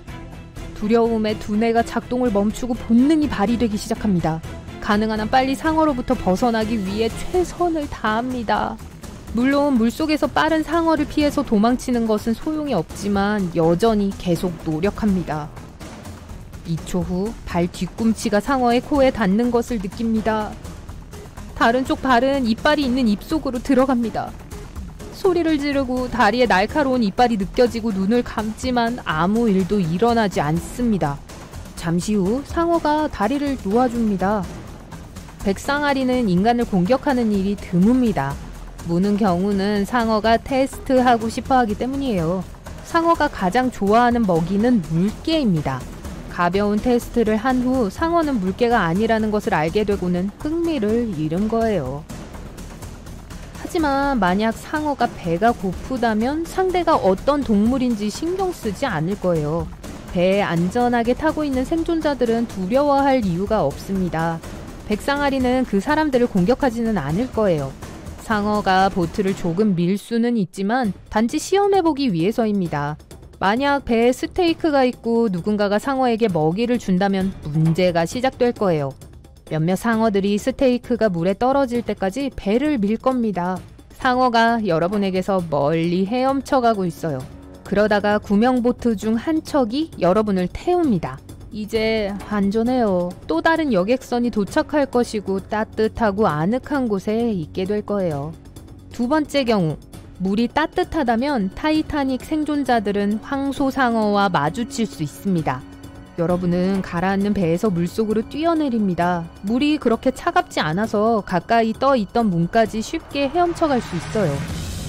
두려움에 두뇌가 작동을 멈추고 본능이 발휘되기 시작합니다. 가능한 한 빨리 상어로부터 벗어나기 위해 최선을 다합니다. 물론 물속에서 빠른 상어를 피해서 도망치는 것은 소용이 없지만 여전히 계속 노력합니다. 이 초 후 발 뒤꿈치가 상어의 코에 닿는 것을 느낍니다. 다른 쪽 발은 이빨이 있는 입속으로 들어갑니다. 소리를 지르고 다리에 날카로운 이빨이 느껴지고 눈을 감지만 아무 일도 일어나지 않습니다. 잠시 후 상어가 다리를 놓아줍니다. 백상아리는 인간을 공격하는 일이 드뭅니다. 무는 경우는 상어가 테스트하고 싶어 하기 때문이에요. 상어가 가장 좋아하는 먹이는 물개입니다. 가벼운 테스트를 한 후 상어는 물개가 아니라는 것을 알게 되고는 흥미를 잃은 거예요. 하지만 만약 상어가 배가 고프다면 상대가 어떤 동물인지 신경 쓰지 않을 거예요. 배에 안전하게 타고 있는 생존자들은 두려워할 이유가 없습니다. 백상아리는 그 사람들을 공격하지는 않을 거예요. 상어가 보트를 조금 밀 수는 있지만 단지 시험해보기 위해서입니다. 만약 배에 스테이크가 있고 누군가가 상어에게 먹이를 준다면 문제가 시작될 거예요. 몇몇 상어들이 스테이크가 물에 떨어질 때까지 배를 밀 겁니다. 상어가 여러분에게서 멀리 헤엄쳐가고 있어요. 그러다가 구명보트 중 한 척이 여러분을 태웁니다. 이제 안전해요. 또 다른 여객선이 도착할 것이고 따뜻하고 아늑한 곳에 있게 될 거예요. 두 번째 경우, 물이 따뜻하다면 타이타닉 생존자들은 황소상어와 마주칠 수 있습니다. 여러분은 가라앉는 배에서 물속으로 뛰어내립니다. 물이 그렇게 차갑지 않아서 가까이 떠 있던 문까지 쉽게 헤엄쳐 갈 수 있어요.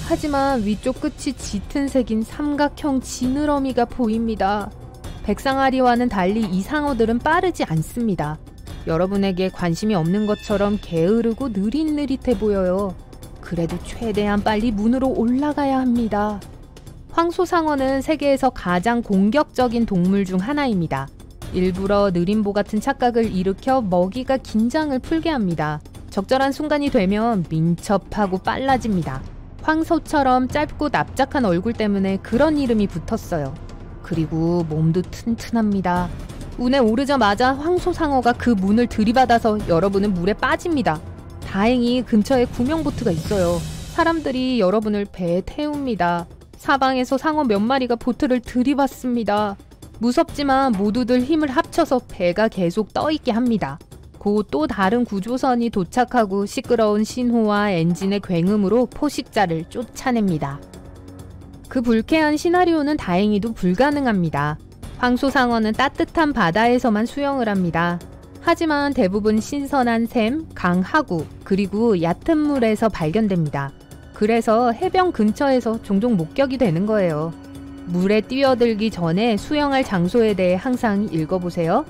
하지만 위쪽 끝이 짙은 색인 삼각형 지느러미가 보입니다. 백상아리와는 달리 이 상어들은 빠르지 않습니다. 여러분에게 관심이 없는 것처럼 게으르고 느릿느릿해 보여요. 그래도 최대한 빨리 문으로 올라가야 합니다. 황소상어는 세계에서 가장 공격적인 동물 중 하나입니다. 일부러 느림보 같은 착각을 일으켜 먹이가 긴장을 풀게 합니다. 적절한 순간이 되면 민첩하고 빨라집니다. 황소처럼 짧고 납작한 얼굴 때문에 그런 이름이 붙었어요. 그리고 몸도 튼튼합니다. 운에 오르자마자 황소상어가 그 문을 들이받아서 여러분은 물에 빠집니다. 다행히 근처에 구명보트가 있어요. 사람들이 여러분을 배에 태웁니다. 사방에서 상어 몇 마리가 보트를 들이받습니다. 무섭지만 모두들 힘을 합쳐서 배가 계속 떠있게 합니다. 곧 또 다른 구조선이 도착하고 시끄러운 신호와 엔진의 굉음으로 포식자를 쫓아냅니다. 그 불쾌한 시나리오는 다행히도 불가능합니다. 황소상어는 따뜻한 바다에서만 수영을 합니다. 하지만 대부분 신선한 샘, 강, 하구, 그리고 얕은 물에서 발견됩니다. 그래서 해변 근처에서 종종 목격이 되는 거예요. 물에 뛰어들기 전에 수영할 장소에 대해 항상 읽어보세요.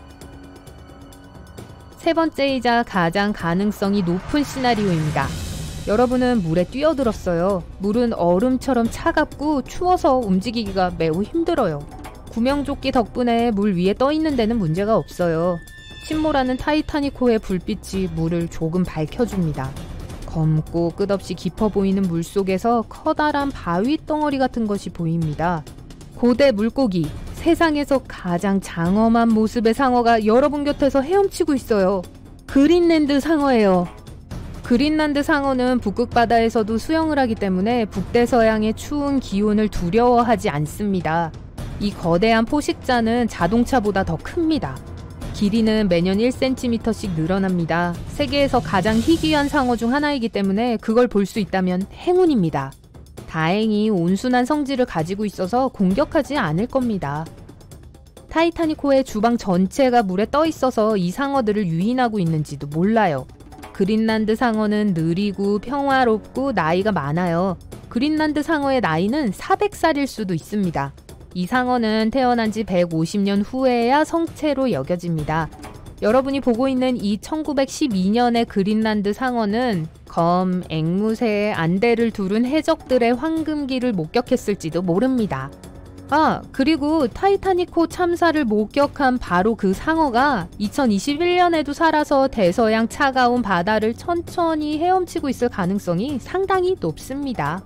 세 번째이자 가장 가능성이 높은 시나리오입니다. 여러분은 물에 뛰어들었어요. 물은 얼음처럼 차갑고 추워서 움직이기가 매우 힘들어요. 구명조끼 덕분에 물 위에 떠있는 데는 문제가 없어요. 침몰하는 타이타닉호의 불빛이 물을 조금 밝혀줍니다. 검고 끝없이 깊어 보이는 물속에서 커다란 바위 덩어리 같은 것이 보입니다. 고대 물고기, 세상에서 가장 장엄한 모습의 상어가 여러분 곁에서 헤엄치고 있어요. 그린랜드 상어예요. 그린란드 상어는 북극 바다에서도 수영을 하기 때문에 북대서양의 추운 기온을 두려워하지 않습니다. 이 거대한 포식자는 자동차보다 더 큽니다. 길이는 매년 일 센티미터씩 늘어납니다. 세계에서 가장 희귀한 상어 중 하나이기 때문에 그걸 볼 수 있다면 행운입니다. 다행히 온순한 성질을 가지고 있어서 공격하지 않을 겁니다. 타이타닉호의 주방 전체가 물에 떠 있어서 이 상어들을 유인하고 있는지도 몰라요. 그린란드 상어는 느리고 평화롭고 나이가 많아요. 그린란드 상어의 나이는 사백 살일 수도 있습니다. 이 상어는 태어난 지 백오십 년 후에야 성체로 여겨집니다. 여러분이 보고 있는 이 천구백십이 년의 그린란드 상어는 검, 앵무새, 안대를 두른 해적들의 황금기를 목격했을지도 모릅니다. 아, 그리고 타이타닉호 참사를 목격한 바로 그 상어가 이천이십일 년에도 살아서 대서양 차가운 바다를 천천히 헤엄치고 있을 가능성이 상당히 높습니다.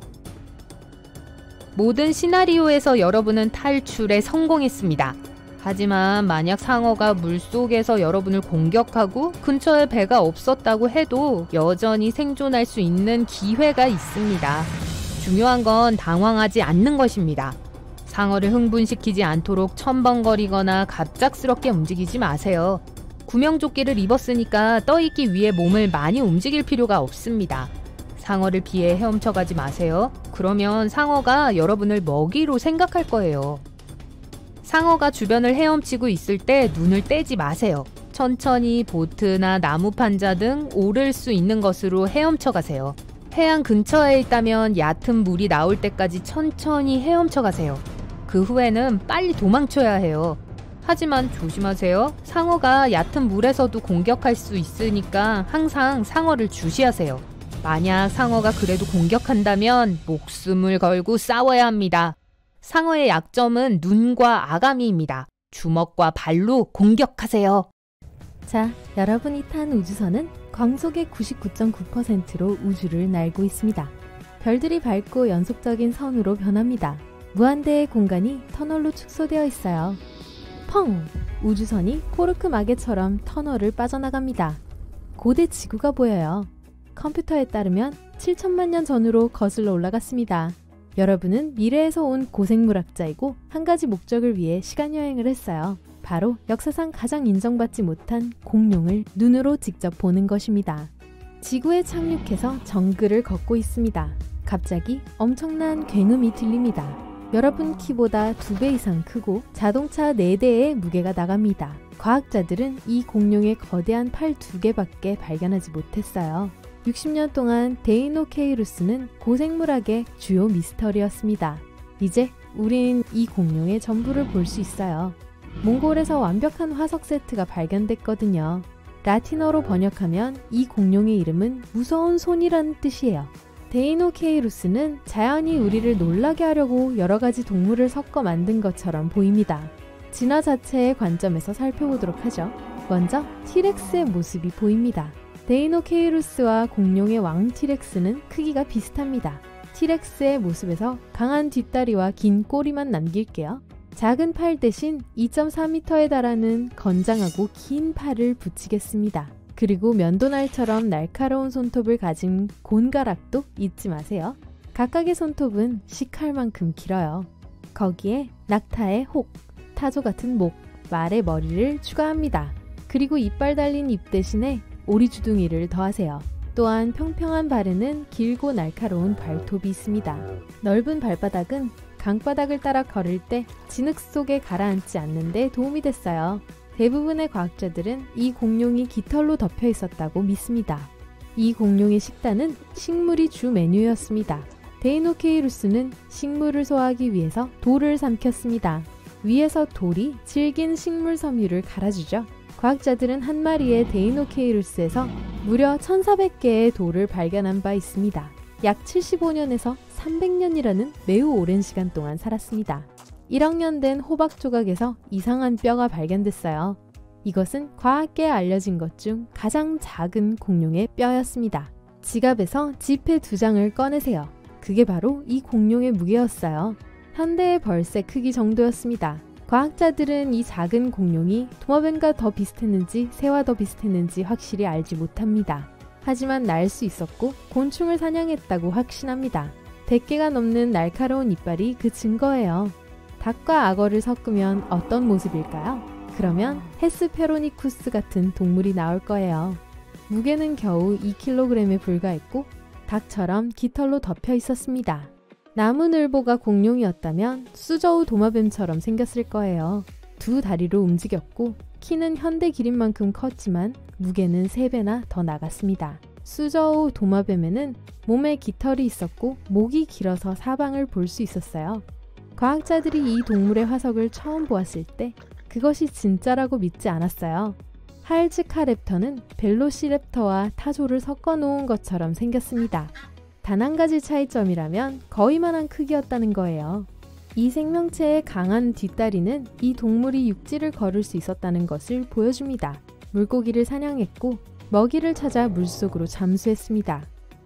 모든 시나리오에서 여러분은 탈출에 성공했습니다. 하지만 만약 상어가 물속에서 여러분을 공격하고 근처에 배가 없었다고 해도 여전히 생존할 수 있는 기회가 있습니다. 중요한 건 당황하지 않는 것입니다. 상어를 흥분시키지 않도록 첨벙거리거나 갑작스럽게 움직이지 마세요. 구명조끼를 입었으니까 떠있기 위해 몸을 많이 움직일 필요가 없습니다. 상어를 피해 헤엄쳐가지 마세요. 그러면 상어가 여러분을 먹이로 생각할 거예요. 상어가 주변을 헤엄치고 있을 때 눈을 떼지 마세요. 천천히 보트나 나무 판자 등 오를 수 있는 것으로 헤엄쳐 가세요. 해안 근처에 있다면 얕은 물이 나올 때까지 천천히 헤엄쳐 가세요. 그 후에는 빨리 도망쳐야 해요. 하지만 조심하세요. 상어가 얕은 물에서도 공격할 수 있으니까 항상 상어를 주시하세요. 만약 상어가 그래도 공격한다면 목숨을 걸고 싸워야 합니다. 상어의 약점은 눈과 아가미입니다. 주먹과 발로 공격하세요. 자, 여러분이 탄 우주선은 광속의 구십구 점 구 퍼센트로 우주를 날고 있습니다. 별들이 밝고 연속적인 선으로 변합니다. 무한대의 공간이 터널로 축소되어 있어요. 펑! 우주선이 코르크 마개처럼 터널을 빠져나갑니다. 고대 지구가 보여요. 컴퓨터에 따르면 칠천만 년 전으로 거슬러 올라갔습니다. 여러분은 미래에서 온 고생물학자이고 한 가지 목적을 위해 시간여행을 했어요. 바로 역사상 가장 인정받지 못한 공룡을 눈으로 직접 보는 것입니다. 지구에 착륙해서 정글을 걷고 있습니다. 갑자기 엄청난 굉음이 들립니다. 여러분 키보다 두 배 이상 크고 자동차 네 대의 무게가 나갑니다. 과학자들은 이 공룡의 거대한 팔 두 개밖에 발견하지 못했어요. 육십 년 동안 데이노케이루스는 고생물학의 주요 미스터리였습니다. 이제 우린 이 공룡의 전부를 볼 수 있어요. 몽골에서 완벽한 화석 세트가 발견됐거든요. 라틴어로 번역하면 이 공룡의 이름은 무서운 손이라는 뜻이에요. 데이노케이루스는 자연이 우리를 놀라게 하려고 여러 가지 동물을 섞어 만든 것처럼 보입니다. 진화 자체의 관점에서 살펴보도록 하죠. 먼저 티렉스의 모습이 보입니다. 데이노케이루스와 공룡의 왕 티렉스는 크기가 비슷합니다. 티렉스의 모습에서 강한 뒷다리와 긴 꼬리만 남길게요. 작은 팔 대신 이 점 사 미터에 달하는 건장하고 긴 팔을 붙이겠습니다. 그리고 면도날처럼 날카로운 손톱을 가진 곤가락도 잊지 마세요. 각각의 손톱은 식칼만큼 길어요. 거기에 낙타의 혹, 타조 같은 목, 말의 머리를 추가합니다. 그리고 이빨 달린 입 대신에 오리주둥이를 더하세요. 또한 평평한 발에는 길고 날카로운 발톱이 있습니다. 넓은 발바닥은 강바닥을 따라 걸을 때 진흙 속에 가라앉지 않는 데 도움이 됐어요. 대부분의 과학자들은 이 공룡이 깃털로 덮여 있었다고 믿습니다. 이 공룡의 식단은 식물이 주 메뉴였습니다. 데이노케이루스는 식물을 소화하기 위해서 돌을 삼켰습니다. 위에서 돌이 질긴 식물 섬유를 갈아주죠. 과학자들은 한 마리의 데이노케이루스에서 무려 천사백 개의 돌을 발견한 바 있습니다. 약 칠십오 년에서 삼백 년이라는 매우 오랜 시간 동안 살았습니다. 일억 년 된 호박 조각에서 이상한 뼈가 발견됐어요. 이것은 과학계에 알려진 것 중 가장 작은 공룡의 뼈였습니다. 지갑에서 지폐 두 장을 꺼내세요. 그게 바로 이 공룡의 무게였어요. 현대의 벌새 크기 정도였습니다. 과학자들은 이 작은 공룡이 도마뱀과 더 비슷했는지 새와 더 비슷했는지 확실히 알지 못합니다. 하지만 날 수 있었고 곤충을 사냥했다고 확신합니다. 백 개가 넘는 날카로운 이빨이 그 증거예요. 닭과 악어를 섞으면 어떤 모습일까요? 그러면 헤스페로니쿠스 같은 동물이 나올 거예요. 무게는 겨우 이 킬로그램에 불과했고 닭처럼 깃털로 덮여 있었습니다. 나무늘보가 공룡이었다면 수저우 도마뱀처럼 생겼을 거예요. 두 다리로 움직였고 키는 현대 기린만큼 컸지만 무게는 세 배나 더 나갔습니다. 수저우 도마뱀에는 몸에 깃털이 있었고 목이 길어서 사방을 볼 수 있었어요. 과학자들이 이 동물의 화석을 처음 보았을 때 그것이 진짜라고 믿지 않았어요. 할즈카랩터는 벨로시랩터와 타조를 섞어 놓은 것처럼 생겼습니다. 단 한 가지 차이점이라면 거의만한 크기였다는 거예요. 이 생명체의 강한 뒷다리는 이 동물이 육지를 걸을 수 있었다는 것을 보여줍니다. 물고기를 사냥했고 먹이를 찾아 물속으로 잠수했습니다.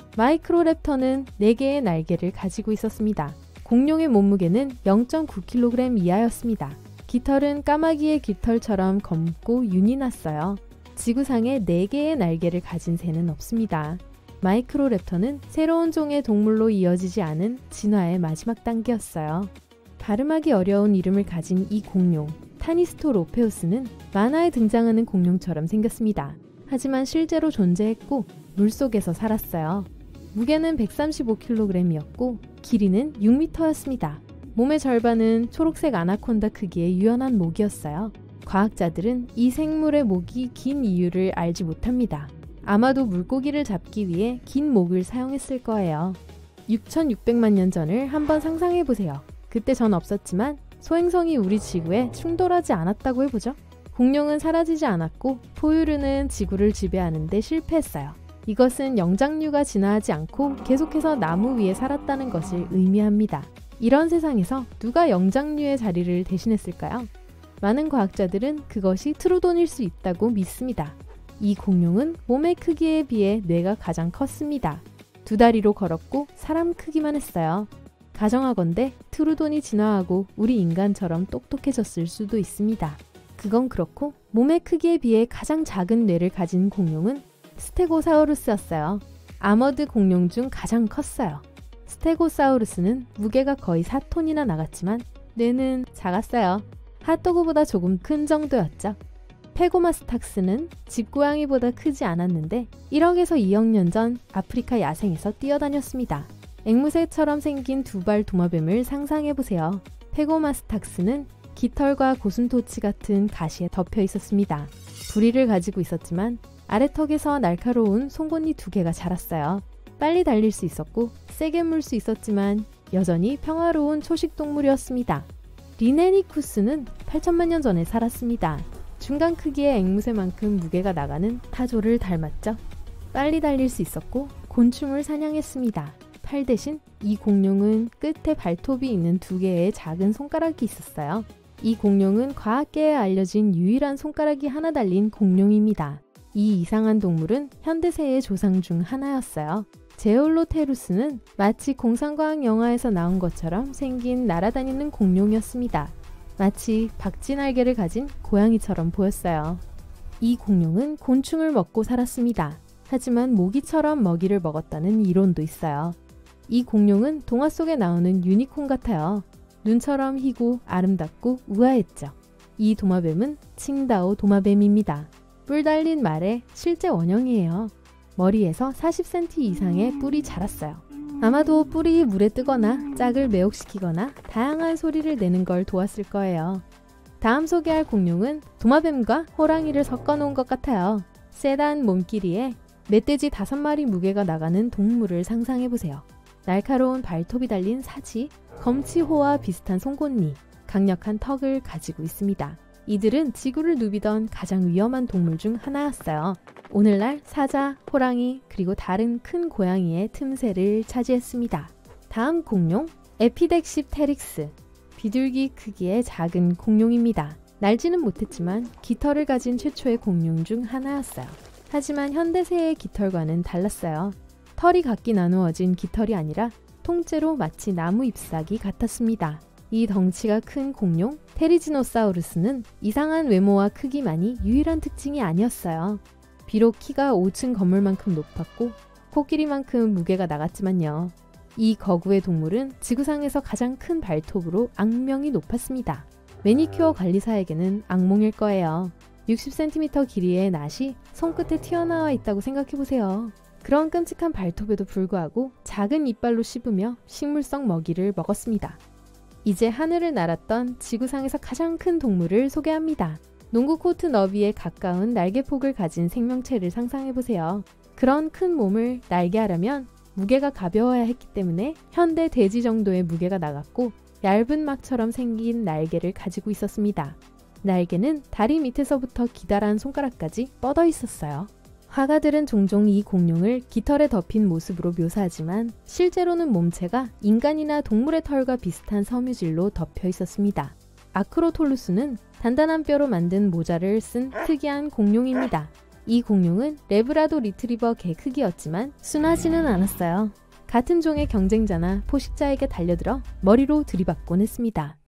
마이크로랩터는 네 개의 날개를 가지고 있었습니다. 공룡의 몸무게는 영 점 구 킬로그램 이하였습니다. 깃털은 까마귀의 깃털처럼 검고 윤이 났어요. 지구상에 네 개의 날개를 가진 새는 없습니다. 마이크로랩터는 새로운 종의 동물로 이어지지 않은 진화의 마지막 단계였어요. 발음하기 어려운 이름을 가진 이 공룡, 타니스토로페우스는 만화에 등장하는 공룡처럼 생겼습니다. 하지만 실제로 존재했고 물속에서 살았어요. 무게는 백삼십오 킬로그램이었고 길이는 육 미터였습니다. 몸의 절반은 초록색 아나콘다 크기의 유연한 목이었어요. 과학자들은 이 생물의 목이 긴 이유를 알지 못합니다. 아마도 물고기를 잡기 위해 긴 목을 사용했을 거예요. 육천육백만 년 전을 한번 상상해보세요. 그때 전 없었지만 소행성이 우리 지구에 충돌하지 않았다고 해보죠. 공룡은 사라지지 않았고 포유류는 지구를 지배하는 데 실패했어요. 이것은 영장류가 진화하지 않고 계속해서 나무 위에 살았다는 것을 의미합니다. 이런 세상에서 누가 영장류의 자리를 대신했을까요? 많은 과학자들은 그것이 트루돈일 수 있다고 믿습니다. 이 공룡은 몸의 크기에 비해 뇌가 가장 컸습니다. 두 다리로 걸었고 사람 크기만 했어요. 가정하건대 트루돈이 진화하고 우리 인간처럼 똑똑해졌을 수도 있습니다. 그건 그렇고 몸의 크기에 비해 가장 작은 뇌를 가진 공룡은 스테고사우루스였어요. 아머드 공룡 중 가장 컸어요. 스테고사우루스는 무게가 거의 사 톤이나 나갔지만 뇌는 작았어요. 핫도그보다 조금 큰 정도였죠. 페고마스탁스는 집고양이보다 크지 않았는데 일억에서 이억 년 전 아프리카 야생에서 뛰어다녔습니다. 앵무새처럼 생긴 두발 도마뱀을 상상해보세요. 페고마스탁스는 깃털과 고슴도치 같은 가시에 덮여 있었습니다. 부리를 가지고 있었지만 아래턱에서 날카로운 송곳니 두 개가 자랐어요. 빨리 달릴 수 있었고 세게 물 수 있었지만 여전히 평화로운 초식동물이었습니다. 리네니쿠스는 팔천만 년 전에 살았습니다. 중간 크기의 앵무새만큼 무게가 나가는 타조를 닮았죠. 빨리 달릴 수 있었고 곤충을 사냥했습니다. 팔 대신 이 공룡은 끝에 발톱이 있는 두 개의 작은 손가락이 있었어요. 이 공룡은 과학계에 알려진 유일한 손가락이 하나 달린 공룡입니다. 이 이상한 동물은 현대새의 조상 중 하나였어요. 제올로테루스는 마치 공상과학 영화에서 나온 것처럼 생긴 날아다니는 공룡이었습니다. 마치 박쥐날개를 가진 고양이처럼 보였어요. 이 공룡은 곤충을 먹고 살았습니다. 하지만 모기처럼 먹이를 먹었다는 이론도 있어요. 이 공룡은 동화 속에 나오는 유니콘 같아요. 눈처럼 희고 아름답고 우아했죠. 이 도마뱀은 칭다오 도마뱀입니다. 뿔 달린 말의 실제 원형이에요. 머리에서 사십 센티미터 이상의 뿔이 자랐어요. 아마도 뿔이 물에 뜨거나 짝을 매혹시키거나 다양한 소리를 내는 걸 도왔을 거예요. 다음 소개할 공룡은 도마뱀과 호랑이를 섞어 놓은 것 같아요. 세단 몸길이에 멧돼지 다섯 마리 무게가 나가는 동물을 상상해보세요. 날카로운 발톱이 달린 사지, 검치호와 비슷한 송곳니, 강력한 턱을 가지고 있습니다. 이들은 지구를 누비던 가장 위험한 동물 중 하나였어요. 오늘날 사자, 호랑이, 그리고 다른 큰 고양이의 틈새를 차지했습니다. 다음 공룡, 에피덱십테릭스. 비둘기 크기의 작은 공룡입니다. 날지는 못했지만 깃털을 가진 최초의 공룡 중 하나였어요. 하지만 현대새의 깃털과는 달랐어요. 털이 각기 나누어진 깃털이 아니라 통째로 마치 나무 잎사귀 같았습니다. 이 덩치가 큰 공룡 테리지노사우루스는 이상한 외모와 크기만이 유일한 특징이 아니었어요. 비록 키가 오 층 건물만큼 높았고 코끼리만큼 무게가 나갔지만요. 이 거구의 동물은 지구상에서 가장 큰 발톱으로 악명이 높았습니다. 매니큐어 관리사에게는 악몽일 거예요. 육십 센티미터 길이의 낫이 손끝에 튀어나와 있다고 생각해보세요. 그런 끔찍한 발톱에도 불구하고 작은 이빨로 씹으며 식물성 먹이를 먹었습니다. 이제 하늘을 날았던 지구상에서 가장 큰 동물을 소개합니다. 농구 코트 너비에 가까운 날개폭을 가진 생명체를 상상해보세요. 그런 큰 몸을 날개하려면 무게가 가벼워야 했기 때문에 현대 돼지 정도의 무게가 나갔고 얇은 막처럼 생긴 날개를 가지고 있었습니다. 날개는 다리 밑에서부터 기다란 손가락까지 뻗어 있었어요. 화가들은 종종 이 공룡을 깃털에 덮인 모습으로 묘사하지만 실제로는 몸체가 인간이나 동물의 털과 비슷한 섬유질로 덮여 있었습니다. 아크로톨루스는 단단한 뼈로 만든 모자를 쓴 특이한 공룡입니다. 이 공룡은 레브라도 리트리버 개 크기였지만 순하지는 않았어요. 같은 종의 경쟁자나 포식자에게 달려들어 머리로 들이받곤 했습니다.